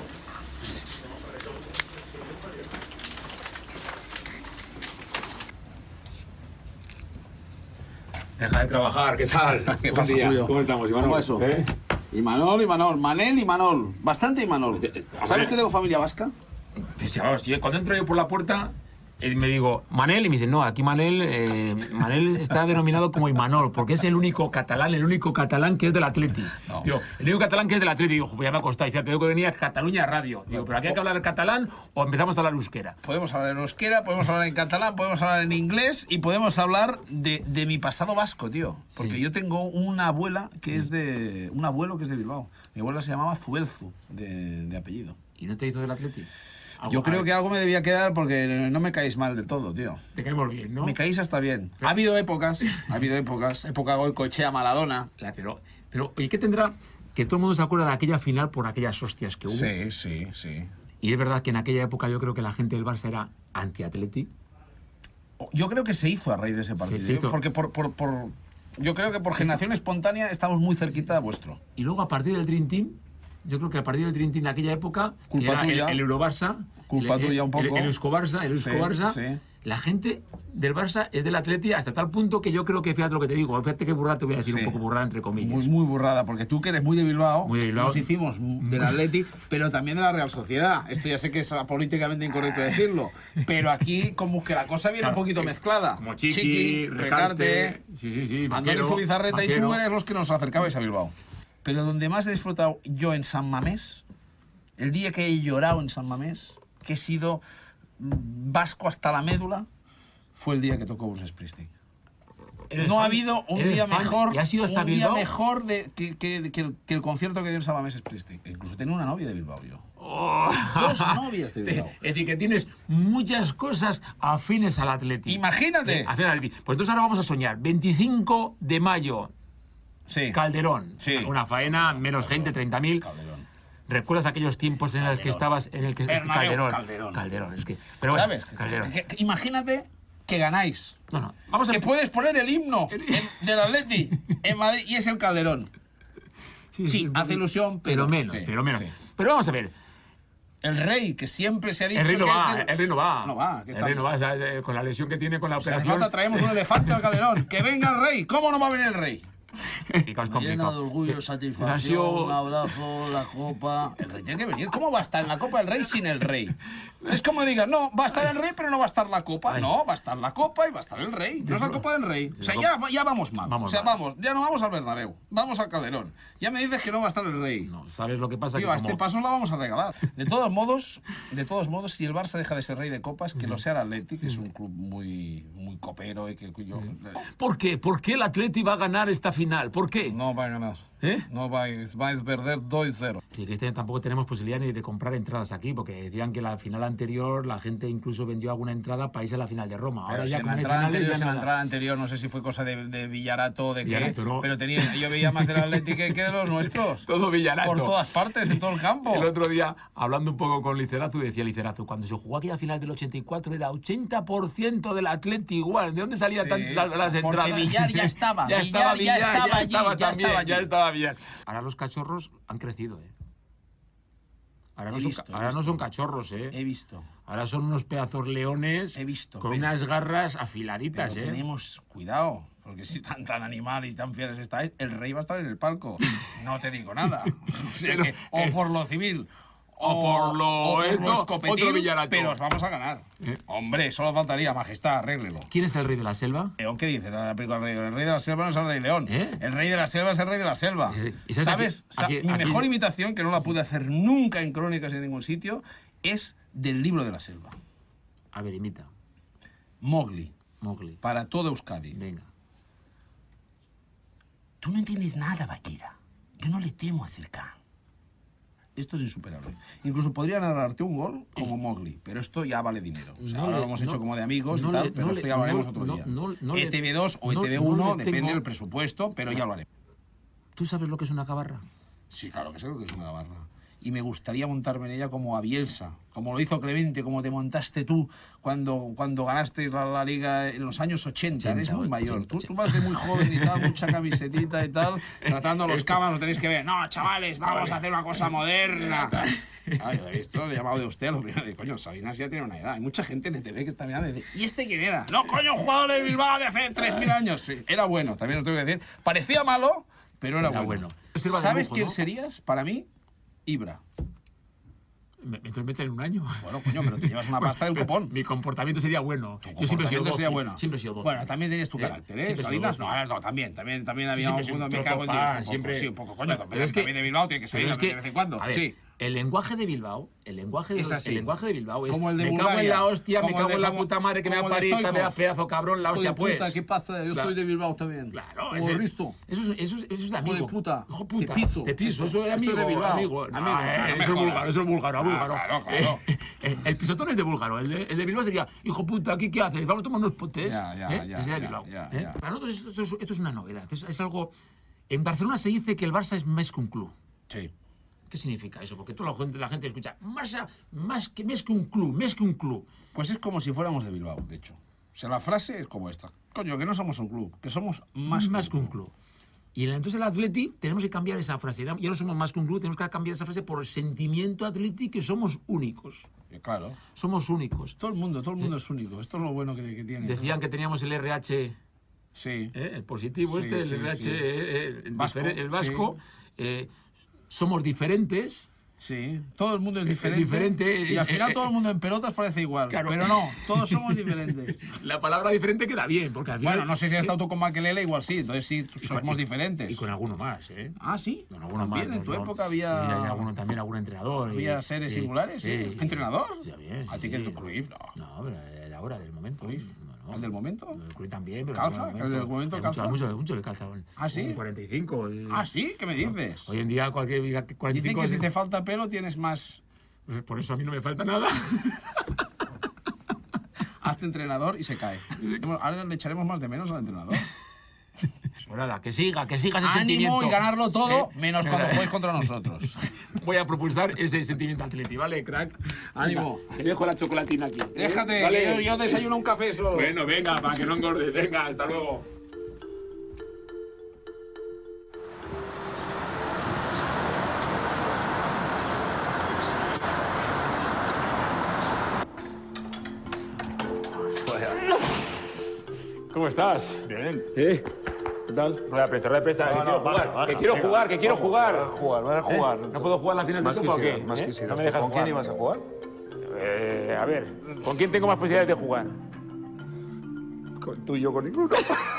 Deja de trabajar, ¿qué tal? ¿Qué pasa, Julio? ¿Cómo estamos, Imanol? ¿Cómo eso? Imanol, Manel y Manol. Bastante Imanol. ¿Sabes que tengo familia vasca? Pues ya, cuando entro yo por la puerta, me digo, Manel, y me dicen, no, aquí Manel está denominado como Imanol, porque es el único catalán que es del Atleti. No. Digo, el único catalán que es del Atleti. Digo, pues ya me ha costado. Dice, tengo que venir a Cataluña Radio. Digo, pero aquí hay que hablar catalán o empezamos a hablar euskera. Podemos hablar en euskera, podemos hablar en catalán, podemos hablar en inglés y podemos hablar de mi pasado vasco, tío. Porque yo tengo una abuela que es un abuelo que es de Bilbao. Mi abuela se llamaba Zubelzu, de apellido. ¿Y no te hizo del Atleti? Yo creo que algo me debía quedar porque no me caéis mal de todo, tío. Te caemos bien, ¿no? Me caéis hasta bien. Ha habido épocas, época Goicoechea, Maradona. Pero ¿y qué tendrá que todo el mundo se acuerda de aquella final por aquellas hostias que hubo? Sí. Y es verdad que en aquella época yo creo que la gente del Barça era anti-Atleti. Yo creo que se hizo a raíz de ese partido. Se hizo. Porque yo creo que por generación espontánea estamos muy cerquita de vuestro. Y luego a partir del Dream Team, yo creo que a partir del Dream Team de aquella época, culpa tuya, el Eurobarça, culpa tuya un poco, el Eusko-Barça, la gente del Barça es del Atleti hasta tal punto que yo creo que, fíjate lo que te digo, fíjate qué burrada te voy a decir, un poco burrada entre comillas. Muy burrada, porque tú que eres muy de Bilbao, nos hicimos del Atleti, pero también de la Real Sociedad. Esto ya sé que es políticamente incorrecto decirlo, pero aquí como que la cosa viene un poquito mezclada. Como Chiqui, Recarte, Andoni Zubizarreta y tú eres los que nos acercabais a Bilbao. Pero donde más he disfrutado yo en San Mamés, el día que he llorado en San Mamés, que he sido vasco hasta la médula, fue el día que tocó Bruce Springsteen. No ha habido un día mejor, que el concierto que dio en San Mamés Springsteen. Incluso tenía una novia de Bilbao yo. Dos novias de Bilbao. Es decir, que tienes muchas cosas afines al Atleti. Imagínate. Pues entonces ahora vamos a soñar. 25 de mayo. Calderón, una faena, menos gente, 30.000. ¿Recuerdas aquellos tiempos en los que estabas en el que Calderón, es que, pero bueno, ¿sabes? Calderón. Imagínate que ganáis. Vamos a... que puedes poner el himno del Atleti en Madrid y es el Calderón. Sí, hace ilusión, pero menos. Pero vamos a ver. El Rey, que siempre se ha dicho el Rey no va. El Rey no va, con la lesión que tiene con la operación. Traemos un elefante al Calderón. Que venga el Rey. ¿Cómo no va a venir el Rey? Llena de orgullo, satisfacción, un abrazo, la copa. El rey tiene que venir. ¿Cómo va a estar en la copa del rey sin el rey? Es como digas, no, va a estar el rey, pero no va a estar la copa. No, va a estar la copa y va a estar el rey. No es la copa del rey. O sea, ya vamos mal. O sea, ya no vamos al Bernabéu, vamos al Calderón. Ya me dices que no va a estar el rey. No, ¿sabes lo que pasa? Tío, que a este paso la vamos a regalar. De todos modos, si el Barça deja de ser rey de copas, que lo sea el Atleti, que es un club muy copero y que yo... ¿Por qué? ¿Por qué el Atleti va a ganar esta final? ¿Por qué? No va a ganar. No vais a perder 2-0. Sí, que tampoco tenemos posibilidad ni de comprar entradas aquí, porque decían que la final anterior la gente incluso vendió alguna entrada para irse a la final de Roma. Ahora pero ya si con la entrada anterior, no sé si fue cosa de Villarato o de qué, no. Pero yo veía más del Atlético que de los nuestros. Todo Villarato. Por todas partes, en todo el campo. El otro día, hablando un poco con Lizarazu, decía Lizarazu, cuando se jugó aquella final del 84 era 80% del Atlético igual. ¿De dónde salían las entradas? Porque Villar ya estaba. Ya estaba Villar. Ya estaba Villar. Ahora los cachorros han crecido, Ahora no son cachorros, He visto. Ahora son unos pedazos leones. He visto. Con unas garras afiladitas, pero tenemos cuidado, porque si tan animal y tan fieles estáis, el rey va a estar en el palco. No te digo nada. O sea que, o por lo civil, o por lo escopetín, otro Villarato. Pero os vamos a ganar. Hombre, solo faltaría, majestad, arréglelo. ¿Quién es el rey de la selva? León, ¿qué dices? La película del rey. El rey de la selva no es el rey León. El rey de la selva es el rey de la selva. ¿Sabes? Mi mejor imitación, que no la pude hacer nunca en crónicas en ningún sitio, es del libro de la selva. A ver, imita. Mowgli. Para todo Euskadi. Venga. Tú no entiendes nada, Bakira. Yo no le temo a Cercán. Esto es insuperable. Incluso podría narrarte un gol como Mowgli, pero esto ya vale dinero. O sea, ahora lo hemos hecho como de amigos y tal, pero esto ya lo haremos otro día. ETV2 o ETV1, depende del presupuesto, pero ya lo haremos. ¿Tú sabes lo que es una gabarra? Sí, claro que sé lo que es una gabarra. Y me gustaría montarme en ella como a Bielsa, como lo hizo Clemente, como te montaste tú cuando ganaste la Liga en los años 80. Eres muy mayor. Tú vas a ser muy joven y tal, mucha camisetita y tal, tratando a los camas, lo tenéis que ver. No, chavales, vamos a hacer una cosa moderna. Esto le he llamado de usted, lo primero de coño, Sabinas ya tiene una edad. Hay mucha gente en ETV que está mirando y dice, ¿y este quién era? No, coño, un jugador de Bilbao de hace 3.000 años. Sí, era bueno, también lo tengo que decir. Parecía malo, pero era bueno. ¿Sabes quién serías para mí? Ibra. Entonces me en un año. Bueno, coño, pero te llevas una pasta del copón. Mi comportamiento sería bueno. Yo siempre he sido dócil. Siempre he sido dócil. Bueno, también tenías tu carácter, ¿eh? Salinas, no, también había un me cago en Dios. Siempre. Sí, un poco, coño, pero es que también de Bilbao tiene que salir de vez en cuando. Sí. El lenguaje de Bilbao, el lenguaje de Bilbao es como el de me Bulgaria, cago en la hostia, me cago en la puta madre que me ha parido, me da pedazo cabrón, la hostia pues. ¿Qué pasa? Yo estoy de Bilbao también. Claro, como Risto. Eso es de amigo. Hijo de puta. Te piso, eso es amigo. De Bilbao. Amigo. Eso es búlgaro. Claro. El pisotón es de búlgaro, el de Bilbao sería, hijo puta, ¿aquí qué haces? Vamos a tomar unos potes. Ese de Bilbao. Para nosotros esto es una novedad, es algo... En Barcelona se dice que el Barça es más que un club. Sí. ¿Qué significa eso? Porque toda la gente escucha, más que un club. Pues es como si fuéramos de Bilbao, de hecho. O sea, la frase es como esta. Coño, que no somos un club, que somos más que un club. Y entonces el Atleti tenemos que cambiar esa frase. Ya no somos más que un club, tenemos que cambiar esa frase por el sentimiento Atleti que somos únicos. Claro. Somos únicos. Todo el mundo es único. Esto es lo bueno que tiene. Decían que teníamos el RH... Sí. El positivo el RH, el vasco. Sí. Somos diferentes. Sí, todo el mundo es diferente. Y al final todo el mundo en pelotas parece igual. Claro. Pero no, todos somos diferentes. La palabra diferente queda bien, porque al final... Bueno, no sé si has estado tú con Makelele, igual sí, entonces sí, somos diferentes. Y con alguno más, ¿eh? Ah, ¿sí? Con alguno ¿También más. en tu época había... También algún entrenador. ¿Había seres singulares? Sí. ¿Entrenador? Sí, bien. ¿A ti que tu Cruyff? No, pero el ahora, del momento. ¿El del momento? El Cruyff también, pero... ¿Calza? ¿El del momento calza? Mucho le calza. ¿Ah, sí? 45. ¿Ah, sí? ¿Qué me dices? Hoy en día cualquier 45... Dicen que si te falta pelo tienes más... Por eso a mí no me falta nada. Hazte entrenador y se cae. Ahora le echaremos más de menos al entrenador. Pues nada, que siga ese sentimiento. Ánimo y ganarlo todo, menos cuando juegues contra nosotros. Voy a propulsar ese sentimiento Atleti, ¿vale, crack? Ánimo. Te dejo la chocolatina aquí. Déjate, ¿vale? yo desayuno un café solo. Bueno, venga, para que no engordes. Venga, hasta luego. ¿Cómo estás? Bien. ¿Qué tal? Rueda de prensa, que quiero jugar, que quiero jugar. Vas a jugar. ¿No puedo jugar la final del Copa o qué? Más quisieras. ¿No me dejas ¿Con quién ibas a jugar? A ver, ¿con quién tengo más posibilidades de jugar? Tú y yo con ninguno.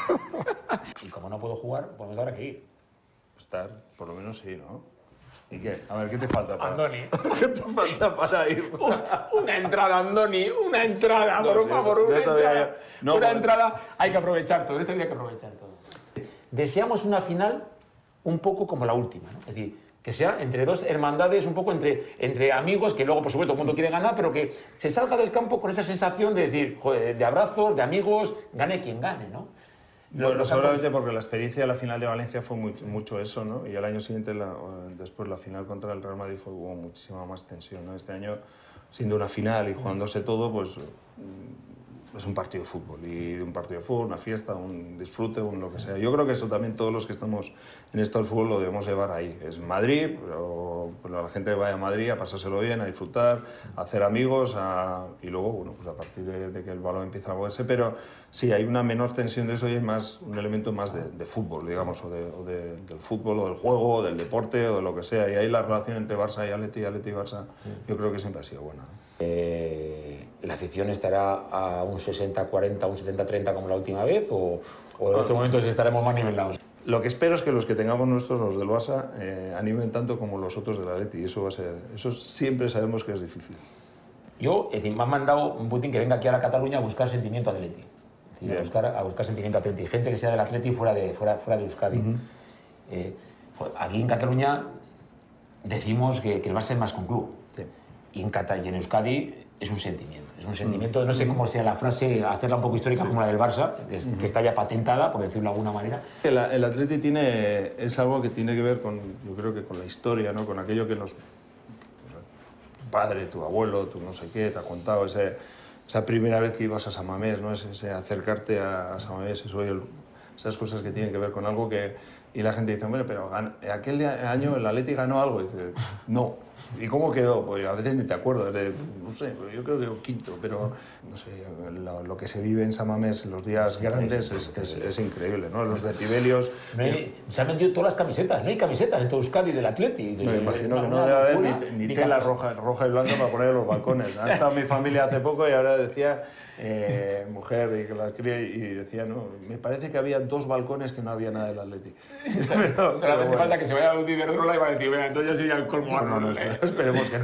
Y como no puedo jugar, pues habrá que ir. Estar, por lo menos sí, ¿no? ¿Y qué? A ver, ¿qué te falta para Andoni. ¿Qué te falta para ir? Una entrada, Andoni, una entrada, por favor, una entrada. Hay que aprovechar todo, esto hay que aprovechar todo. Deseamos una final un poco como la última, ¿no? Es decir, que sea entre dos hermandades, un poco entre amigos, que luego, por supuesto, todo el mundo quiere ganar, pero que se salga del campo con esa sensación de decir, joder, de abrazos, de amigos, gane quien gane, ¿no? Bueno, seguramente porque la experiencia de la final de Valencia fue mucho eso, ¿no? Y al año siguiente, después la final contra el Real Madrid hubo muchísima más tensión, ¿no? Este año, siendo una final y jugándose todo, pues es un partido de fútbol. Y un partido de fútbol, una fiesta, un disfrute, un lo que sea. Yo creo que eso también todos los que estamos en esto del fútbol lo debemos llevar ahí. Es Madrid, pero la gente vaya a Madrid a pasárselo bien, a disfrutar, a hacer amigos, y luego, bueno, pues a partir de que el balón empieza a moverse, pero sí, hay una menor tensión de eso y es más un elemento más de fútbol, digamos, del fútbol, o del juego, o del deporte, o de lo que sea. Y ahí la relación entre Barça y Atleti y Barça, yo creo que siempre ha sido buena. ¿La afición estará a un 60-40, un 70-30 como la última vez, o en estos momentos estaremos más nivelados? Lo que espero es que los que tengamos nosotros, los del Barça, animen tanto como los otros del Atleti, y eso siempre sabemos que es difícil. Me han mandado un Putin que venga aquí a la Cataluña a buscar sentimiento Atleti. A buscar sentimiento Atleti. Gente que sea del Atleti fuera de Euskadi. Aquí en Cataluña decimos que el Barça es más que un club. Y en Euskadi es un sentimiento. Es un sentimiento, no sé cómo sea la frase, hacerla un poco histórica como la del Barça, que está ya patentada, por decirlo de alguna manera. El Atleti es algo que tiene que ver yo creo que con la historia, ¿no? Con aquello que tu padre, tu abuelo, tu no sé qué, te ha contado, esa primera vez que ibas a San Mamés, ¿no? Ese acercarte a San Mamés, esas cosas que tienen que ver con algo y la gente dice, bueno, pero aquel año el Atleti ganó algo, y dice, no. ¿Y cómo quedó? Pues a veces ni te acuerdas, no sé, yo creo que quinto, pero no sé, lo que se vive en San Mamés en los días grandes es increíble, ¿no? Los decibelios... Se han vendido todas las camisetas, no hay camisetas en todo Euskadi del Atleti. Me imagino que no debe haber ni tela roja y blanca para poner en los balcones. Ha estado mi familia hace poco y ahora decía, mujer, y que las cría, y decía, no, me parece que había 2 balcones que no había nada del Atleti. Solamente falta que se vaya a Luz Iberdrola y va a decir, venga, entonces ya sería el colmo. Esperemos que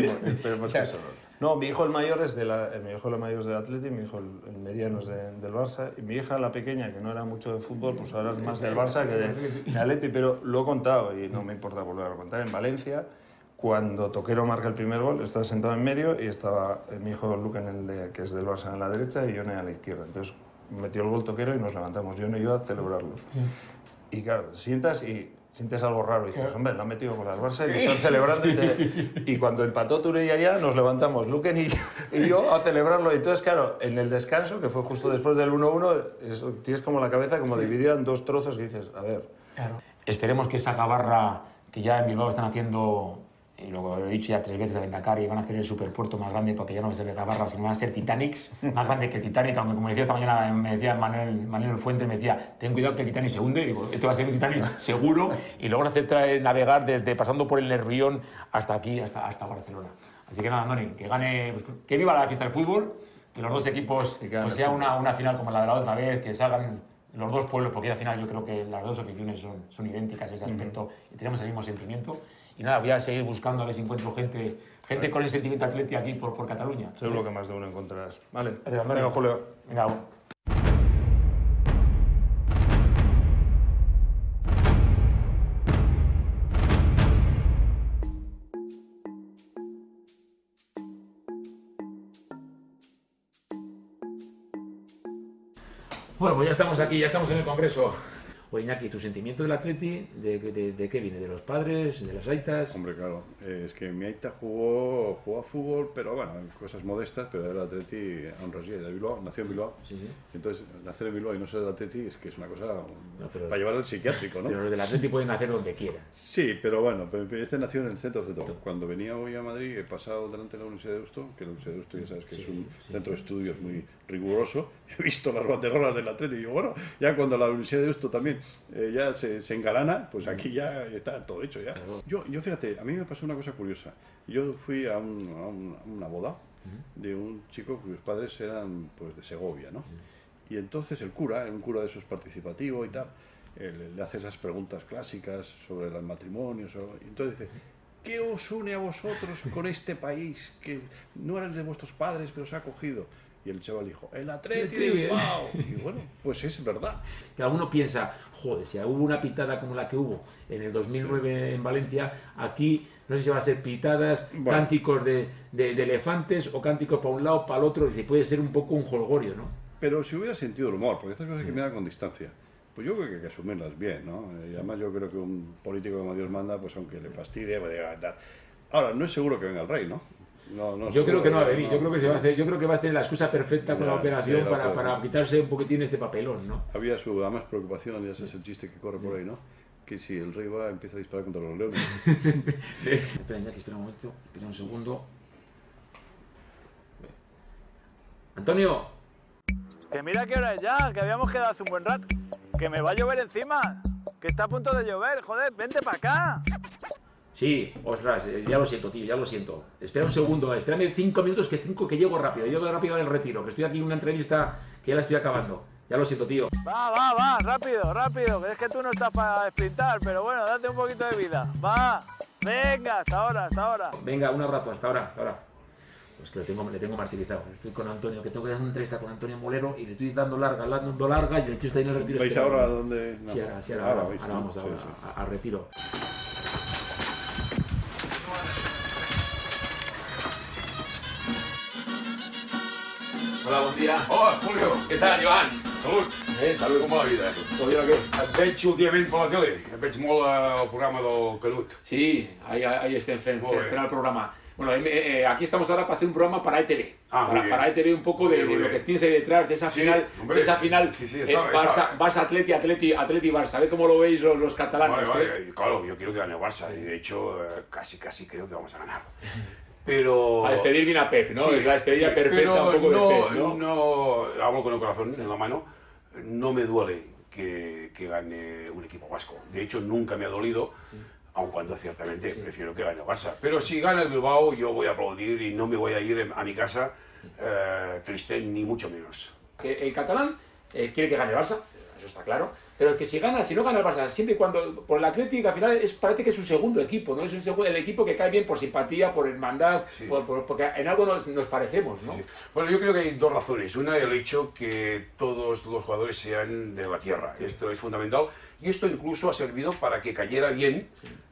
eso no. No, mi hijo el mayor es del Atleti, mi hijo el mediano es del Barça, y mi hija la pequeña, que no era mucho de fútbol, pues ahora es más del Barça que de Atleti, pero lo he contado y no me importa volver a contar. En Valencia, cuando Toquero marca el primer gol, estaba sentado en medio y estaba mi hijo Luca, que es del Barça, en la derecha y Yone a la izquierda. Entonces metió el gol Toquero y nos levantamos, Yone y yo, a celebrarlo. Y claro, sientes algo raro y dices, hombre, lo han metido con el Barça y están celebrando y cuando empató Touré y allá nos levantamos Luquen y yo a celebrarlo. Y entonces, claro, en el descanso, que fue justo después del 1-1, tienes como la cabeza como dividida en 2 trozos y dices, a ver. Claro. Esperemos que esa gabarra que ya en Bilbao están haciendo, y lo he dicho ya 3 veces al Endacari, van a hacer el superpuerto más grande porque ya no va a ser de gabarra, sino van a ser Titanics, más grande que el Titanic, aunque como decía esta mañana, me decía Manuel Fuente, me decía, ten cuidado que el Titanic se hunde, y digo, esto va a ser un Titanic seguro, y luego hacer navegar desde pasando por el Nervión hasta aquí, hasta Barcelona. Así que nada, Andoni, que gane, que viva la fiesta del fútbol, que los dos equipos, pues sea una final como la de la otra vez, que salgan los dos pueblos, porque al final yo creo que las dos aficiones son idénticas en ese aspecto y tenemos el mismo sentimiento. Y nada, voy a seguir buscando a ver si encuentro gente con el sentimiento Atleti aquí por Cataluña. Seguro que más de uno encontrarás. Vale. Venga, Julio. Venga. Bueno, pues ya estamos aquí, ya estamos en el Congreso. Oye, Iñaki, ¿tu sentimiento del Atleti de qué viene? ¿De los padres? ¿De las aitas? Hombre, claro, es que mi aita jugó a fútbol, pero bueno, en cosas modestas, pero del Atleti a un rasgué, de Bilbao, nació en Bilbao. Sí. Entonces, nacer en Bilbao y no ser del Atleti es que es una cosa para llevar al psiquiátrico, ¿no? Pero los del Atleti pueden nacer donde quieran. Sí, pero bueno, este nació en el centro de todo. Cuando venía hoy a Madrid, he pasado delante de la Universidad de Deusto, que la Universidad de Deusto ya sabes que es un centro de estudios muy riguroso. He visto las banderolas del Atleti y digo, bueno, ya cuando la Universidad de Deusto también ya se engalana, pues aquí ya está todo hecho ya. Yo fíjate, a mí me pasó una cosa curiosa. Yo fui a una boda de un chico cuyos padres eran pues de Segovia, ¿no? Y entonces el cura, un cura de esos participativo y tal, le hace esas preguntas clásicas sobre los matrimonios, y entonces dice: ¿qué os une a vosotros con este país que no era el de vuestros padres pero os ha acogido? Y el chaval dijo: el Atleti de Bilbao. Y bueno, pues es verdad. Que alguno piensa, joder, si hubo una pitada como la que hubo en el 2009 en Valencia, aquí no sé si va a ser pitadas, cánticos de elefantes o cánticos para un lado, para el otro, y puede ser un poco un jolgorio, ¿no? Pero si hubiera sentido el humor, porque estas cosas hay que mirar con distancia, pues yo creo que hay que asumirlas bien, ¿no? Y además yo creo que un político como Dios manda, pues aunque le fastidie, pues diga tal. Ahora, no es seguro que venga el rey, ¿no? Yo creo que no va a venir, yo creo que se va a hacer, yo creo que va a tener la excusa perfecta con la operación para quitarse un poquitín este papelón, ¿no? Había su más preocupación, ya ese es el chiste que corre por ahí, ¿no? Que si el rey va, empieza a disparar contra los leones. Espera, Iñaki, espera un momento, espera un segundo. Antonio. Que mira qué hora es ya, que habíamos quedado hace un buen rato. Que me va a llover encima, que está a punto de llover, joder, vente para acá. Sí, ostras, ya lo siento, tío, ya lo siento. Espera un segundo, espérame 5 minutos, que llego rápido al retiro, que estoy aquí en una entrevista que ya la estoy acabando. Ya lo siento, tío. Va, rápido, que es que tú no estás para sprintar, pero bueno, date un poquito de vida. Va, venga, hasta ahora. Venga, un abrazo, hasta ahora. Pues que le tengo martirizado. Estoy con Antonio, que tengo que hacer una entrevista con Antonio Molero y le estoy dando larga y el tío está ahí en el retiro. ¿Vais ahora a dónde? No. Sí, ahora vamos al retiro. Hola, buen día. Hola, Julio. ¿Qué tal, Joan? Salut. Salut. Com va la vida? Tot bé o què? Et veig últimament per la tele. Et veig molt al programa del Canut. Sí, ahí estem fent el programa. Bueno, aquí estamos ahora para hacer un programa para ETV. Para ETV un poco de lo que tienes ahí detrás, de esa final, Barça Atleti Barça. A ver cómo lo veis los catalanes. Vale, claro, yo quiero que gane el Barça y de hecho casi creo que vamos a ganar. Pero... A despedir bien a Pep, ¿no? Es la despedida perfecta un poco de Pep, ¿no? Hablo con el corazón en la mano. No me duele que gane un equipo vasco. De hecho, nunca me ha dolido, aun cuando ciertamente prefiero que gane el Barça. Pero si gana el Bilbao, yo voy a aplaudir y no me voy a ir a mi casa triste, ni mucho menos. El catalán quiere que gane el Barça, eso está claro. Pero es que si no gana el Barça, siempre y cuando por el Atlético al final parece que es un segundo equipo, ¿no? Es el equipo que cae bien por simpatía, por hermandad, porque en algo nos parecemos, ¿no? Sí. Bueno, yo creo que hay dos razones. Una, el hecho que todos los jugadores sean de la tierra. Esto es fundamental. Y esto incluso ha servido para que cayera bien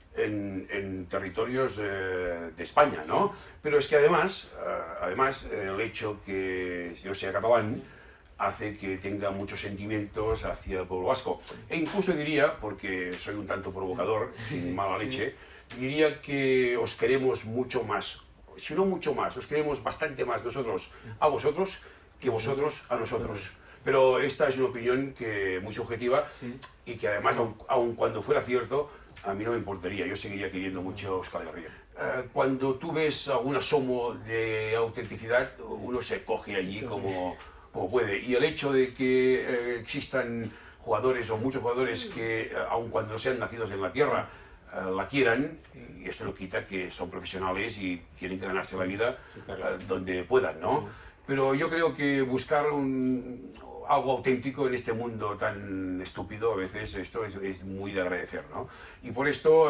en territorios de España, ¿no? Pero es que además el hecho que yo sea catalán hace que tenga muchos sentimientos hacia el pueblo vasco. E incluso diría, porque soy un tanto provocador, sin mala leche, diría que os queremos mucho más, si no mucho más, os queremos bastante más nosotros a vosotros que vosotros a nosotros. Pero esta es una opinión que muy subjetiva y que además, aun cuando fuera cierto, a mí no me importaría, yo seguiría queriendo mucho a Euskal Herria. Cuando tú ves algún asomo de autenticidad, uno se coge allí como puede. Y el hecho de que existan jugadores o muchos jugadores que, aun cuando sean nacidos en la tierra, la quieran, y esto no quita que son profesionales y tienen que ganarse la vida donde puedan, ¿no? Pero yo creo que buscar algo auténtico en este mundo tan estúpido, a veces esto es muy de agradecer, ¿no? Y por esto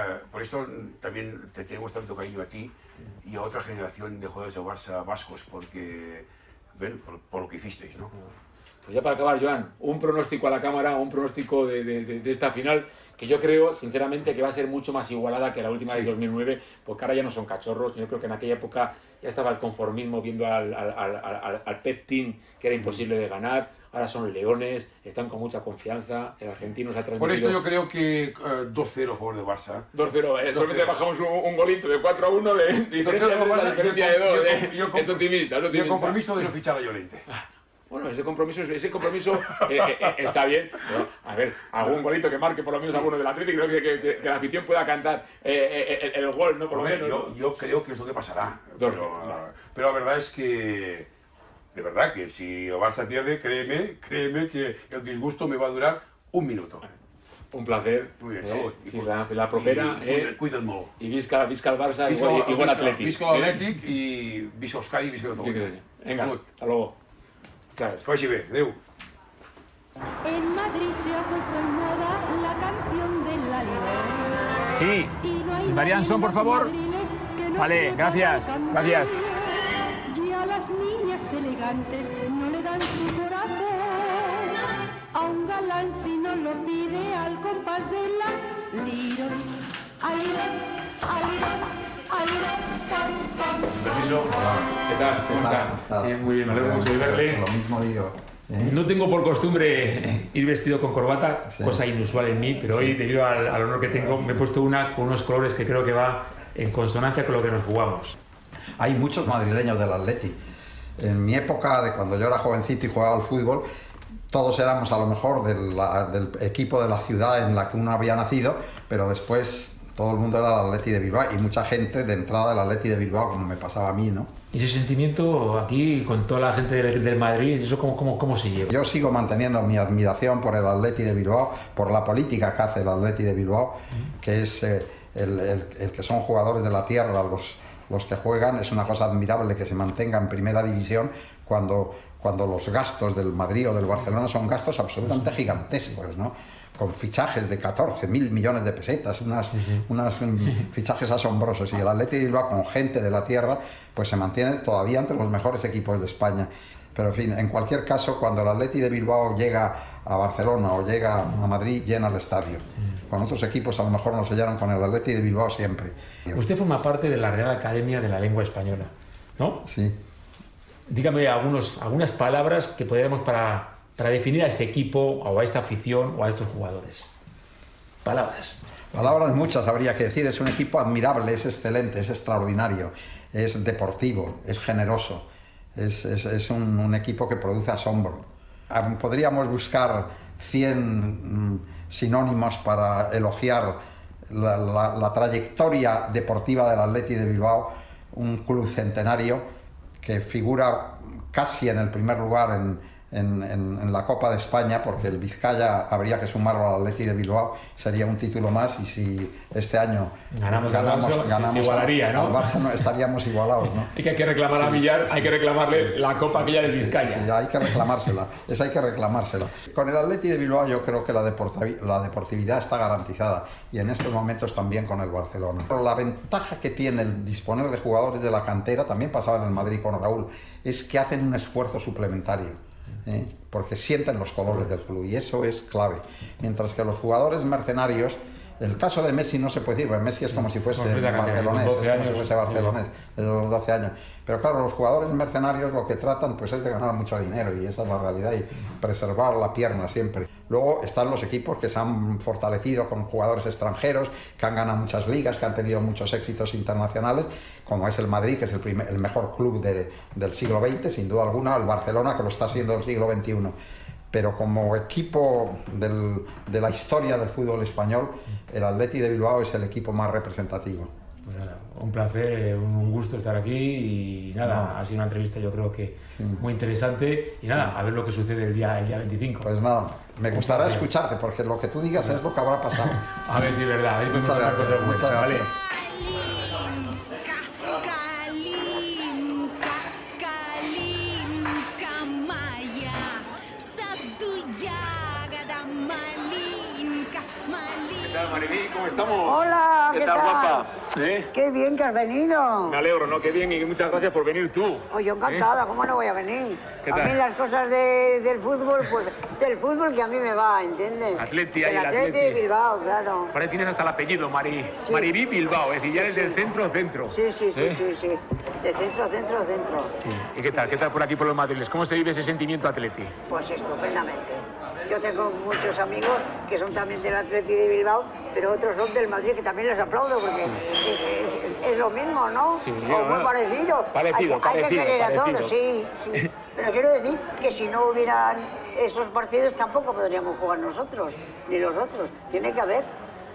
también te tenemos tanto cariño a ti y a otra generación de jugadores de Barça vascos, porque bueno, por lo que hicisteis, ¿no? Pues ya para acabar, Joan, un pronóstico a la cámara, un pronóstico de esta final, que yo creo, sinceramente, que va a ser mucho más igualada que la última de 2009, porque ahora ya no son cachorros. Yo creo que en aquella época ya estaba el conformismo viendo al Pep Team, que era imposible de ganar. Ahora son leones, están con mucha confianza, el argentino se ha transmitido... Por esto yo creo que 2-0 a favor de Barça. 2-0, solamente bajamos un golito de 4-1 de diferencia de 2, es optimista. Y el compromiso de no fichar a Llorente. Bueno, ese compromiso está bien, pero, a ver, algún golito que marque por lo menos alguno del Atlético, creo que la afición pueda cantar el gol, ¿no? Por lo menos. Yo creo que es lo que pasará, pero la verdad es que, de verdad, que si el Barça pierde, créeme que el disgusto me va a durar un minuto. Un placer. Muy bien, salud. La propera. Cuida't molt. Y visca el Barça y buen Atlètic. Visca l'Atlètic i visca Euskadi i visca Catalunya. Venga, hasta luego. Claro, que vagi bé. Adéu. En Madrid se ha puesto en moda la canción de la libertad. Sí. Marian Son, por favor. Vale, gracias. Gracias. Y a las niñas elegantes no le dan su corazón. A un galán si no lo pide al compás de la lira. Permiso. ¿Qué tal? ¿Cómo está? Muy bien, me alegro mucho de verle. Lo mismo digo. No tengo por costumbre ir vestido con corbata, cosa inusual en mí, pero hoy, debido al honor que tengo, me he puesto una con unos colores que creo que va en consonancia con lo que nos jugamos. Hay muchos madrileños del Atleti. En mi época, de cuando yo era jovencito y jugaba al fútbol, todos éramos a lo mejor del equipo de la ciudad en la que uno había nacido, pero después todo el mundo era el Atleti de Bilbao y mucha gente de entrada del Atleti de Bilbao, como me pasaba a mí, ¿no? ¿Y ese sentimiento aquí, con toda la gente del Madrid, eso cómo se lleva? Yo sigo manteniendo mi admiración por el Atleti de Bilbao, por la política que hace el Atleti de Bilbao, que es el que son jugadores de la tierra, los que juegan. Es una cosa admirable que se mantenga en primera división cuando los gastos del Madrid o del Barcelona son gastos absolutamente gigantescos, ¿no? Con fichajes de 14.000 millones de pesetas, unos fichajes asombrosos, y el Atleti de Bilbao, con gente de la tierra, pues se mantiene todavía entre los mejores equipos de España. Pero en fin, en cualquier caso, cuando el Atleti de Bilbao llega a Barcelona o llega a Madrid, llena el estadio. Con otros equipos a lo mejor no se llenan, con el Atleti de Bilbao siempre. Usted forma parte de la Real Academia de la Lengua Española, ¿no? Sí. Dígame algunas palabras que podríamos para definir a este equipo o a esta afición o a estos jugadores. Palabras. Palabras muchas habría que decir. Es un equipo admirable, es excelente, es extraordinario, es deportivo, es generoso, es un equipo que produce asombro. Podríamos buscar 100 sinónimos para elogiar la trayectoria deportiva del Atleti de Bilbao, un club centenario que figura casi en el primer lugar en la Copa de España, porque el Vizcaya habría que sumarlo al Atleti de Bilbao, sería un título más, y si este año ganamos se igualaría, ¿no? al Barça, no estaríamos igualados, ¿no? Y que hay que reclamar a Villar, hay que reclamarle la Copa aquella del Vizcaya. Sí, hay que reclamársela, hay que reclamársela. Con el Atleti de Bilbao yo creo que la deportividad está garantizada, y en estos momentos también con el Barcelona. Pero la ventaja que tiene el disponer de jugadores de la cantera, también pasaba en el Madrid con Raúl, es que hacen un esfuerzo suplementario. Porque sienten los colores del club, y eso es clave. Mientras que los jugadores mercenarios, el caso de Messi no se puede decir, porque Messi es como si fuese barcelonés, desde los 12 años. Pero claro, los jugadores mercenarios lo que tratan pues es de ganar mucho dinero, y esa es la realidad, y preservar la pierna siempre. Luego están los equipos que se han fortalecido con jugadores extranjeros, que han ganado muchas ligas, que han tenido muchos éxitos internacionales, como es el Madrid, que es el mejor club del siglo XX, sin duda alguna, el Barcelona, que lo está siendo del siglo XXI. Pero como equipo de la historia del fútbol español, el Atleti de Bilbao es el equipo más representativo. Pues nada, un placer, un gusto estar aquí, y nada, ha sido una entrevista yo creo que muy interesante, y nada, a ver lo que sucede el día 25. Pues nada, me gustará escucharte, porque lo que tú digas es lo que habrá pasado. A ver si es verdad, ahí podemos hacer cosas buenas, ¿vale? Mariví, ¿cómo estamos? Hola, ¿qué tal? Guapa? Qué bien que has venido. Me alegro, ¿no? Qué bien, y muchas gracias por venir tú. Pues yo encantada, ¿cómo no voy a venir? ¿Qué a tal? mí las cosas del fútbol, pues del fútbol que a mí me va, ¿entiendes? Atleti, el Atleti de Bilbao, claro. Por ahí tienes hasta el apellido, Sí. Mariví Bilbao, es decir, ya eres del centro. Sí. De centro. ¿Y qué tal por aquí por los madriles? ¿Cómo se vive ese sentimiento Atleti? Pues estupendamente. Yo tengo muchos amigos que son también del Atleti de Bilbao, pero otros son del Madrid, que también les aplaudo, porque es lo mismo, ¿no? Sí, o muy parecido. Hay que querer a todos, sí. Pero quiero decir que si no hubieran esos partidos tampoco podríamos jugar nosotros, ni los otros. Tiene que haber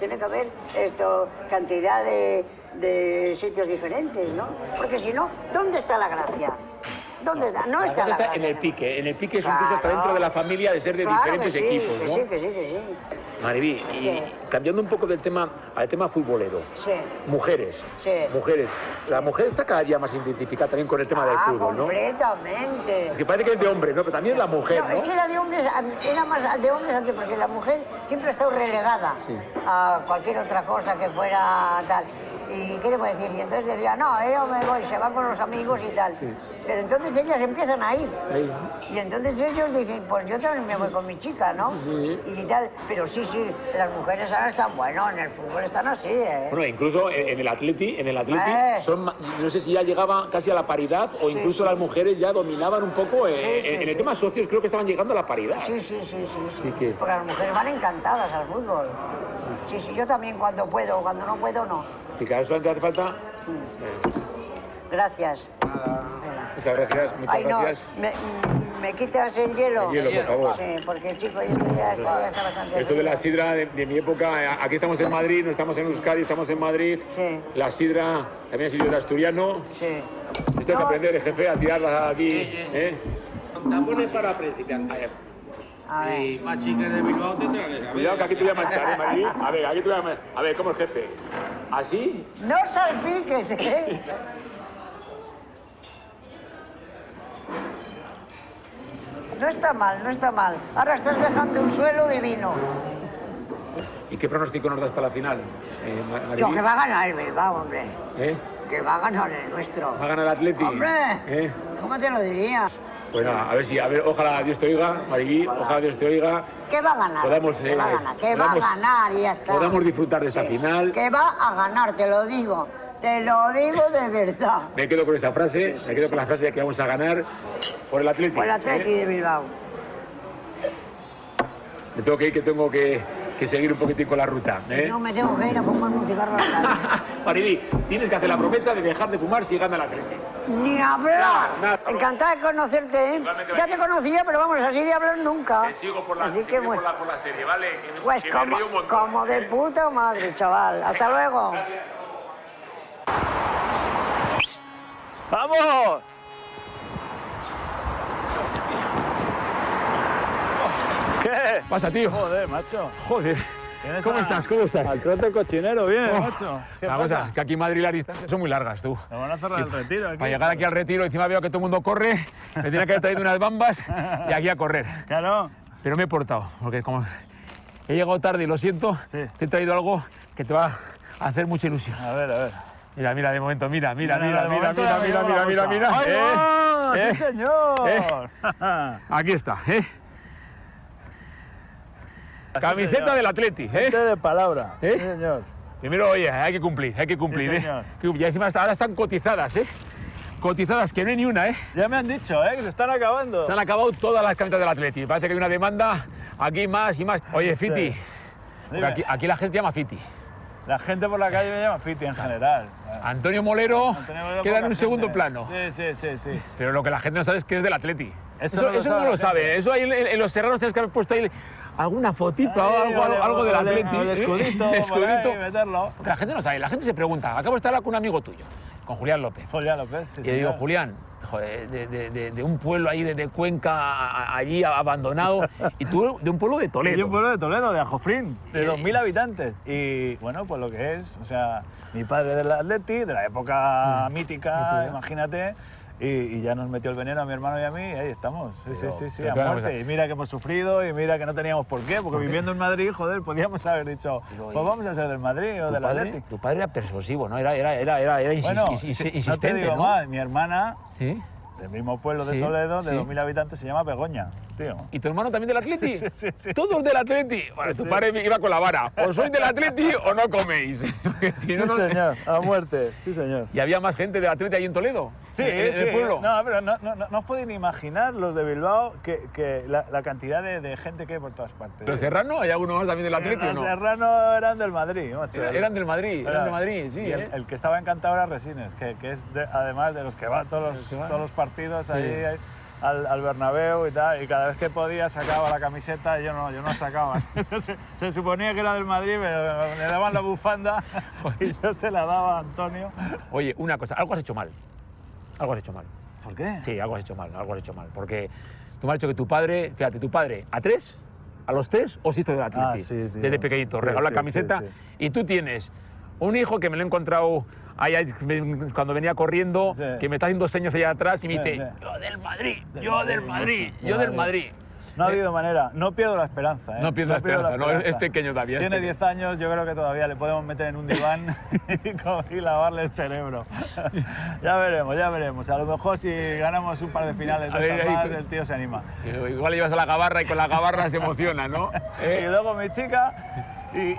cantidad de sitios diferentes, ¿no? Porque si no, ¿dónde está la gracia? ¿Dónde está? No está la está en el pique es incluso hasta dentro de la familia de ser de diferentes equipos, ¿no? Que sí. Mariví, y cambiando un poco del tema al tema futbolero. Sí. Mujeres. Sí. Mujeres. La mujer está cada día más identificada también con el tema del fútbol, ¿no? Completamente. Es que parece que es de hombre, ¿no? Pero también la mujer, ¿no? Es que era de hombres, era más de hombres antes, porque la mujer siempre ha estado relegada a cualquier otra cosa que fuera tal. ¿Y qué le puedo decir? Y entonces decía, no, yo me voy, se va con los amigos y tal. Pero entonces ellas empiezan a ir. Y entonces ellos dicen, pues yo también me voy con mi chica, ¿no? Y tal. Pero sí, las mujeres ahora están, bueno, en el fútbol están así, ¿eh? Bueno, incluso en el Atleti son, no sé si ya llegaba casi a la paridad o incluso las mujeres ya dominaban un poco. En el tema socios creo que estaban llegando a la paridad. Sí. Porque las mujeres van encantadas al fútbol. Sí, yo también cuando puedo, cuando no puedo, no. Y cada vez hace falta. Gracias. Muchas gracias, gracias. ¿Me quitas el hielo? El hielo, por favor. Sí, porque chico, esto ya está bastante. Esto de la sidra de mi época, aquí estamos en Madrid, no estamos en Euskadi, estamos en Madrid. Sí. La sidra también es idioma asturiano. Sí. Esto es aprender, el jefe, a tirarla aquí. Tapones para principiantes. Y más chicas de Bilbao tendrán que saber. Cuidado que aquí te voy a manchar, Madrid. A ver, aquí te voy a manchar. A ver, ¿cómo es jefe? ¿Así? No salpiques, ¿eh? No está mal. Ahora estás dejando un suelo divino. ¿Y qué pronóstico nos das para la final, Yo, que va a ganar el Bilbao, hombre. Que va a ganar el nuestro. ¿Va a ganar el Atleti? ¡Hombre! ¿Cómo te lo diría? Bueno, a ver, ojalá Dios te oiga, Marigui, ojalá Dios te oiga. Que va a ganar. Que va a ganar y ya está. Podamos disfrutar de esta final. Que va a ganar, te lo digo. Te lo digo de verdad. Me quedo con esa frase, me quedo con la frase de que vamos a ganar por el Atleti. Por el Atleti de Bilbao. Me tengo que ir, que tengo que seguir un poquitín con la ruta. No, me tengo que ir a fumarme un cigarro a la calle. Maribí, tienes que hacer la promesa de dejar de fumar si gana el Atleti. Ni hablar. Encantada de conocerte, ¿eh? Ya te conocía, pero vamos, así de hablar nunca. Te sigo por la serie, ¿vale? Pues como de puta madre, chaval. Hasta luego. ¡Vamos! ¿Qué? Pasa, tío. Joder, macho. Joder. ¿Cómo estás? Al trote cochinero, bien, macho. La cosa, que aquí en Madrid las distancias son muy largas, tú. Nos van a cerrar el retiro aquí. Para llegar aquí al retiro, encima veo que todo el mundo corre, me tenía que haber traído unas bambas y aquí a correr. Claro. Pero me he portado, porque como he llegado tarde y lo siento, te he traído algo que te va a hacer mucha ilusión. A ver. Mira, de momento, mira. ¡Ay, va! ¡Sí, señor! Aquí está, Camiseta del Atleti, Gente de palabra, sí, señor. Primero, oye, hay que cumplir, sí, Y encima ahora están cotizadas, Cotizadas, que no hay ni una, Ya me han dicho, que se están acabando. Se han acabado todas las camisetas del Atleti. Parece que hay una demanda aquí más y más. Oye, Fiti, aquí la gente llama Fiti. La gente por la calle me llama Fiti en general. Antonio Molero queda en un segundo plano. Sí. Pero lo que la gente no sabe es que es del Atleti. Eso no lo sabe. Eso ahí en los serranos tienes que haber puesto ahí alguna fotito, algo del Atleti. El escudito, meterlo. Porque la gente no sabe. La gente se pregunta. Acabo de estar con un amigo tuyo, con Julián López. Sí. Y le digo, Julián, joder, de un pueblo ahí de Cuenca, allí abandonado, y tú de un pueblo de Toledo. De un pueblo de Toledo, de Ajofrín, de 2000 habitantes. Y bueno, pues lo que es, o sea, mi padre del Atleti, de la época mítica, imagínate. Y ya nos metió el veneno a mi hermano y a mí, y ahí estamos. Sí, a muerte. Y mira que hemos sufrido, y mira que no teníamos por qué, porque viviendo en Madrid, joder, podíamos haber dicho, pues vamos a ser del Madrid o del Atleti. Tu padre era persuasivo, ¿no? Era insistente, no te digo más, mi hermana, ¿sí? del mismo pueblo de Toledo, de 2000 habitantes, se llama Begoña, tío. ¿Y tu hermano también del Atleti? Sí. ¿Todos del Atleti? Bueno, tu padre iba con la vara. O sois del Atleti o no coméis. Sí, señor, a muerte, sí, señor. ¿Y había más gente del Atleti ahí en Toledo? Sí, ¿En el pueblo? No, pero no os podéis ni imaginar los de Bilbao que la cantidad de gente que hay por todas partes. ¿Los serranos? ¿Hay alguno más también del Atleti o no? Los serranos eran del Madrid, macho. Eran del Madrid, sí. Y el que estaba encantado era Resines, que es además de los que va todos los partidos ahí al Bernabéu y tal, y cada vez que podía sacaba la camiseta y yo no sacaba. Se suponía que era del Madrid, pero me daban la bufanda y yo se la daba a Antonio. Oye, una cosa, algo has hecho mal. ¿Por qué? Sí, algo has hecho mal, porque tú me has dicho que tu padre, fíjate, tu padre, a los 3 os hizo del Atleti, desde pequeñito, regaló la camiseta, y tú tienes un hijo que me lo he encontrado ahí cuando venía corriendo, que me está haciendo señas allá atrás y me dice, yo del Madrid, yo del Madrid, yo del Madrid. No ha habido manera, no pierdo la esperanza. No pierdo la esperanza, no, es pequeño todavía. Tiene 10 años, yo creo que todavía le podemos meter en un diván y lavarle el cerebro. Ya veremos. A lo mejor si ganamos un par de finales más, el tío se anima. Igual llevas a la gabarra y con la gabarra se emociona, ¿no? Y luego mi chica...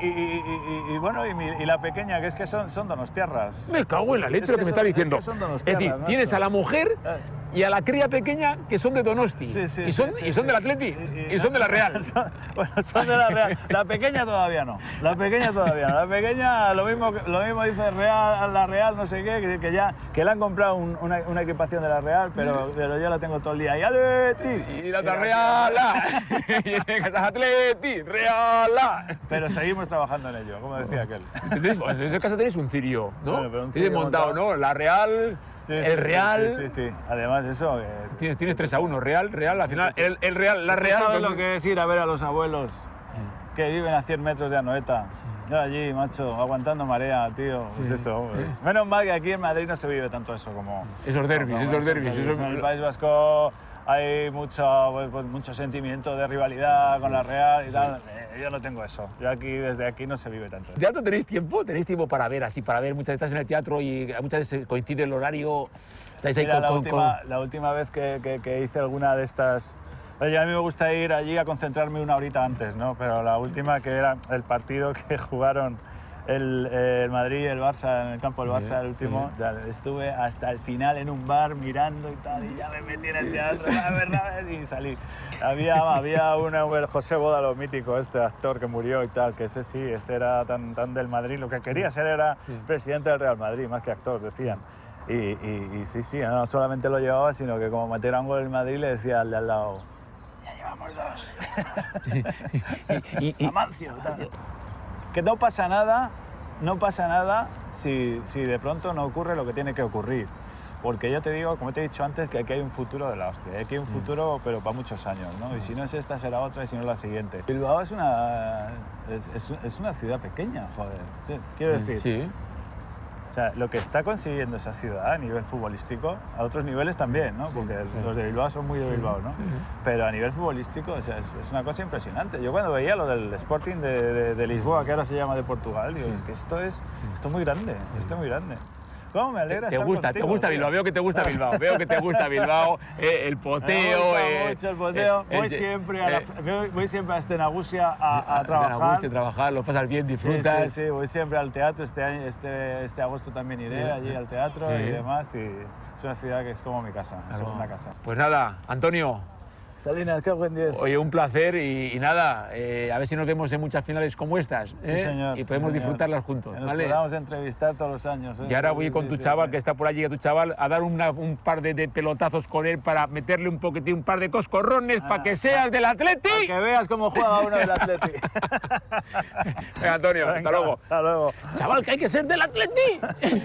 Y bueno, y la pequeña, que es que son donostiarras. Me cago en la leche lo que me está diciendo. Es decir, tienes a la mujer y a la cría pequeña que son de Donosti. Y son del Atleti. Y son de la Real. Son de la Real. La pequeña todavía no. La pequeña lo mismo dice la Real, no sé qué, que le han comprado una equipación de la Real, pero yo la tengo todo el día. Y Atleti. Y la Real. Y Atleti, Real. Pero seguimos trabajando en ello, como decía aquel. En ese caso tenéis un cirio, ¿no? Bueno, un cirio montado, ¿no? La Real, el Real... Sí. Además eso... Tienes 3-1, Real, al final, el Real, la Real... ¿Sabes lo que es ir a ver a los abuelos que viven a 100 metros de Anoeta? Yo allí, macho, aguantando marea, tío, pues eso. Menos mal que aquí en Madrid no se vive tanto eso como... Esos derbis. En el País Vasco hay mucho sentimiento de rivalidad con la Real y tal. Yo no tengo eso. Desde aquí no se vive tanto. ¿Teatro tenéis tiempo? ¿Tenéis tiempo para ver muchas veces en el teatro y muchas veces coincide el horario? Mira, la última vez que hice alguna de estas... Oye, a mí me gusta ir allí a concentrarme una horita antes, ¿no? Pero la última, que era el partido que jugaron el Madrid y el Barça, en el campo del Barça, el último, estuve hasta el final en un bar mirando y tal, y ya me metí en el teatro, y salí. Había un José Bódalo, mítico, este actor que murió y tal, que ese era tan del Madrid, lo que quería ser era presidente del Real Madrid, más que actor, decían. Y sí, no solamente lo llevaba, sino que como metiera un gol en Madrid le decía al de al lado, ya llevamos 2. Amancio, tal. Que no pasa nada si de pronto no ocurre lo que tiene que ocurrir. Porque yo te digo, como te he dicho antes, que aquí hay un futuro de la hostia. Aquí hay un futuro, pero para muchos años, ¿no? Y si no es esta, será otra, y si no la siguiente. Bilbao es una ciudad pequeña, joder. Quiero decir... Sí. O sea, lo que está consiguiendo esa ciudad a nivel futbolístico, a otros niveles también, ¿no? Porque los de Bilbao son muy de Bilbao, ¿no? Pero a nivel futbolístico, o sea, es una cosa impresionante. Yo cuando veía lo del Sporting de Lisboa, que ahora se llama de Portugal, digo, es que esto es muy grande, ¿Cómo me alegra estar contigo? Te gusta Bilbao, veo que te gusta Bilbao, el poteo... Me gusta mucho el poteo, voy siempre a Astenagusia a trabajar. Lo pasas bien, disfrutas. Sí, voy siempre al teatro, este agosto también iré allí al teatro y demás, y es una ciudad que es como mi casa, mi segunda casa. Pues nada, Antonio... Salinas, qué buen día. Oye, un placer y nada, a ver si nos vemos en muchas finales como estas, Sí, señor. Y podemos disfrutarlas juntos, Nos ¿vale? podamos entrevistar todos los años. Y ahora voy con tu chaval, que está por allí, tu chaval, a dar un par de pelotazos con él para meterle un par de coscorrones para que seas del Atleti. Para que veas cómo juega uno del Atleti. Venga, Antonio, hasta luego. Hasta luego. Chaval, que hay que ser del Atleti.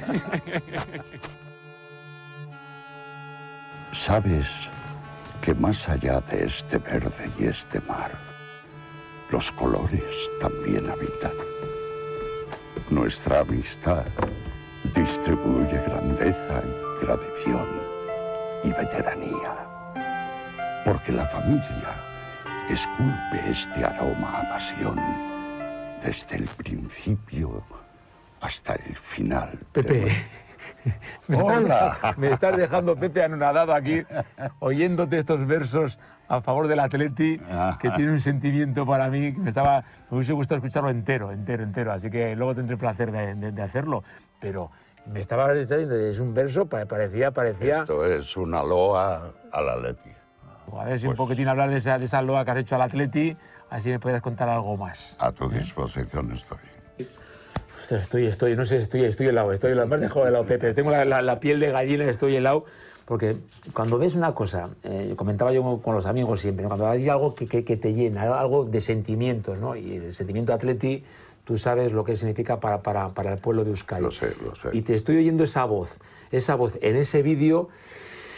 ¿Sabes que más allá de este verde y este mar, los colores también habitan? Nuestra amistad distribuye grandeza y tradición y veteranía, porque la familia esculpe este aroma a pasión desde el principio hasta el final. Pepe. Hola. Me estás dejando, Pepe, anonadado aquí, oyéndote estos versos a favor del Atleti, que tiene un sentimiento para mí que me hubiese gustado escucharlo entero, así que luego tendré el placer de hacerlo, pero me estaba diciendo, es un verso, parecía... Esto es una loa al Atleti. A ver si un poquitín hablar de esa loa que has hecho al Atleti, así me puedes contar algo más. A tu disposición estoy. Estoy helado, me has dejado helado, Pepe. Tengo la piel de gallina, estoy helado, porque cuando ves una cosa, comentaba yo con los amigos siempre, ¿no? Cuando hay algo que te llena, algo de sentimientos, ¿no? Y el sentimiento Atleti, tú sabes lo que significa para el pueblo de Euskadi. Lo sé. Y te estoy oyendo esa voz en ese vídeo.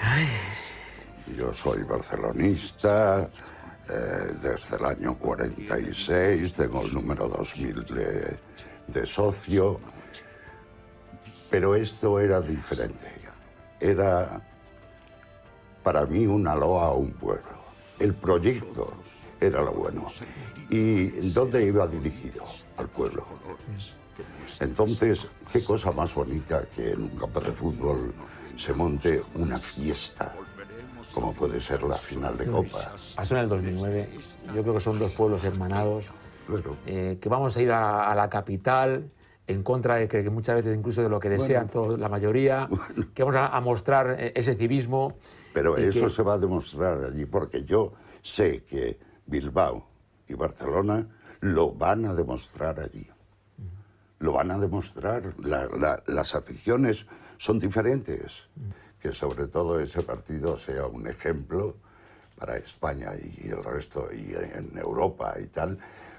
Yo soy barcelonista desde el año 46, tengo el número 2000 de socio, pero esto era diferente. Era para mí una loa a un pueblo. El proyecto era lo bueno. ¿Y dónde iba dirigido? Al pueblo. Entonces, qué cosa más bonita que en un campo de fútbol se monte una fiesta, como puede ser la final de Copa. Pasó en el 2009, yo creo que son dos pueblos hermanados, que vamos a ir a la capital en contra de que muchas veces incluso de lo que desean la mayoría, que vamos a mostrar ese civismo. Pero eso se va a demostrar allí, porque yo sé que Bilbao y Barcelona lo van a demostrar allí. Lo van a demostrar. Las aficiones son diferentes. Que sobre todo ese partido sea un ejemplo para España y el resto, y en Europa y tal,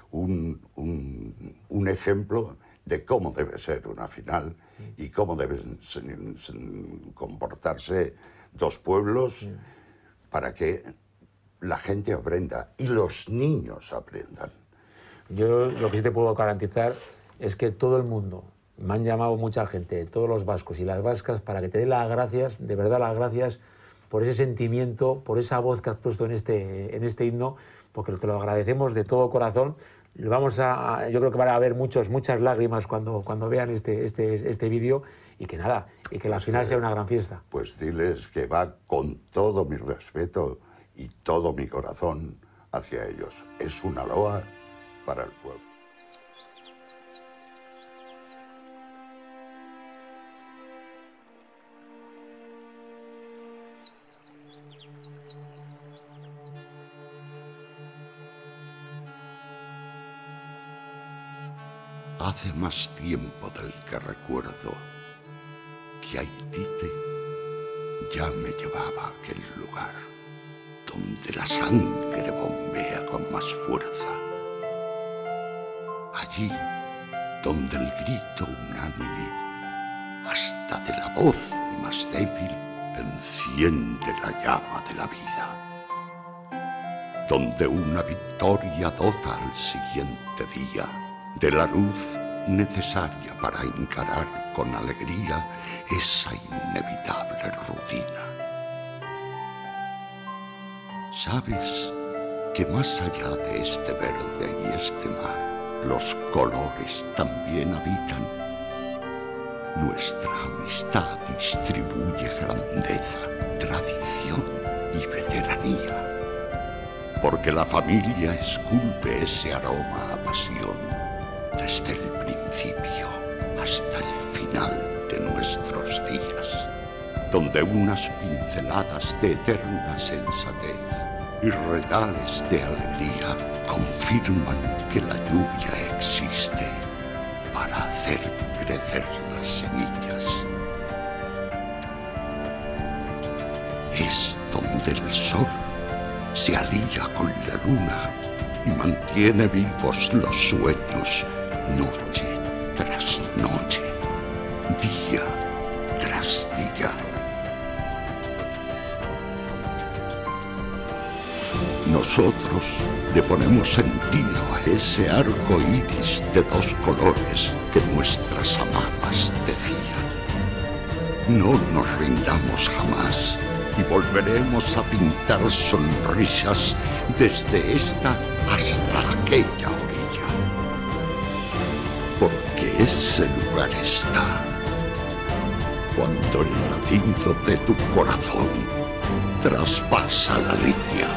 un ejemplo de cómo debe ser una final y cómo deben comportarse dos pueblos para que la gente aprenda y los niños aprendan. Yo lo que sí te puedo garantizar es que todo el mundo, me han llamado mucha gente, todos los vascos y las vascas, para que te dé las gracias, de verdad las gracias, por ese sentimiento, por esa voz que has puesto en este himno, porque te lo agradecemos de todo corazón. Yo creo que van a haber muchas lágrimas cuando vean este vídeo, y que nada, y que la final sea una gran fiesta. Pues diles que va con todo mi respeto y todo mi corazón hacia ellos. Es una loa para el pueblo. Hace más tiempo del que recuerdo que Aitite ya me llevaba a aquel lugar donde la sangre bombea con más fuerza. Allí donde el grito unánime, hasta de la voz más débil, enciende la llama de la vida. Donde una victoria dota al siguiente día de la luz necesaria para encarar con alegría esa inevitable rutina. ¿Sabes que más allá de este verde y este mar, los colores también habitan? Nuestra amistad distribuye grandeza, tradición y veteranía, porque la familia esculpe ese aroma a pasión desde el principio hasta el final de nuestros días, donde unas pinceladas de eterna sensatez y retales de alegría confirman que la lluvia existe para hacer crecer las semillas. Es donde el sol se alía con la luna y mantiene vivos los sueños noche tras noche, día tras día. Nosotros le ponemos sentido a ese arco iris de dos colores que nuestras amamas decían. No nos rindamos jamás y volveremos a pintar sonrisas desde esta hasta aquella orilla. Porque ese lugar está cuando el latido de tu corazón traspasa la línea.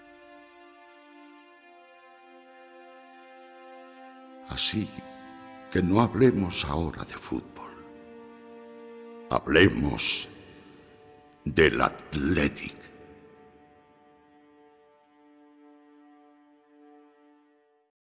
Así que no hablemos ahora de fútbol. Hablemos del Athletic.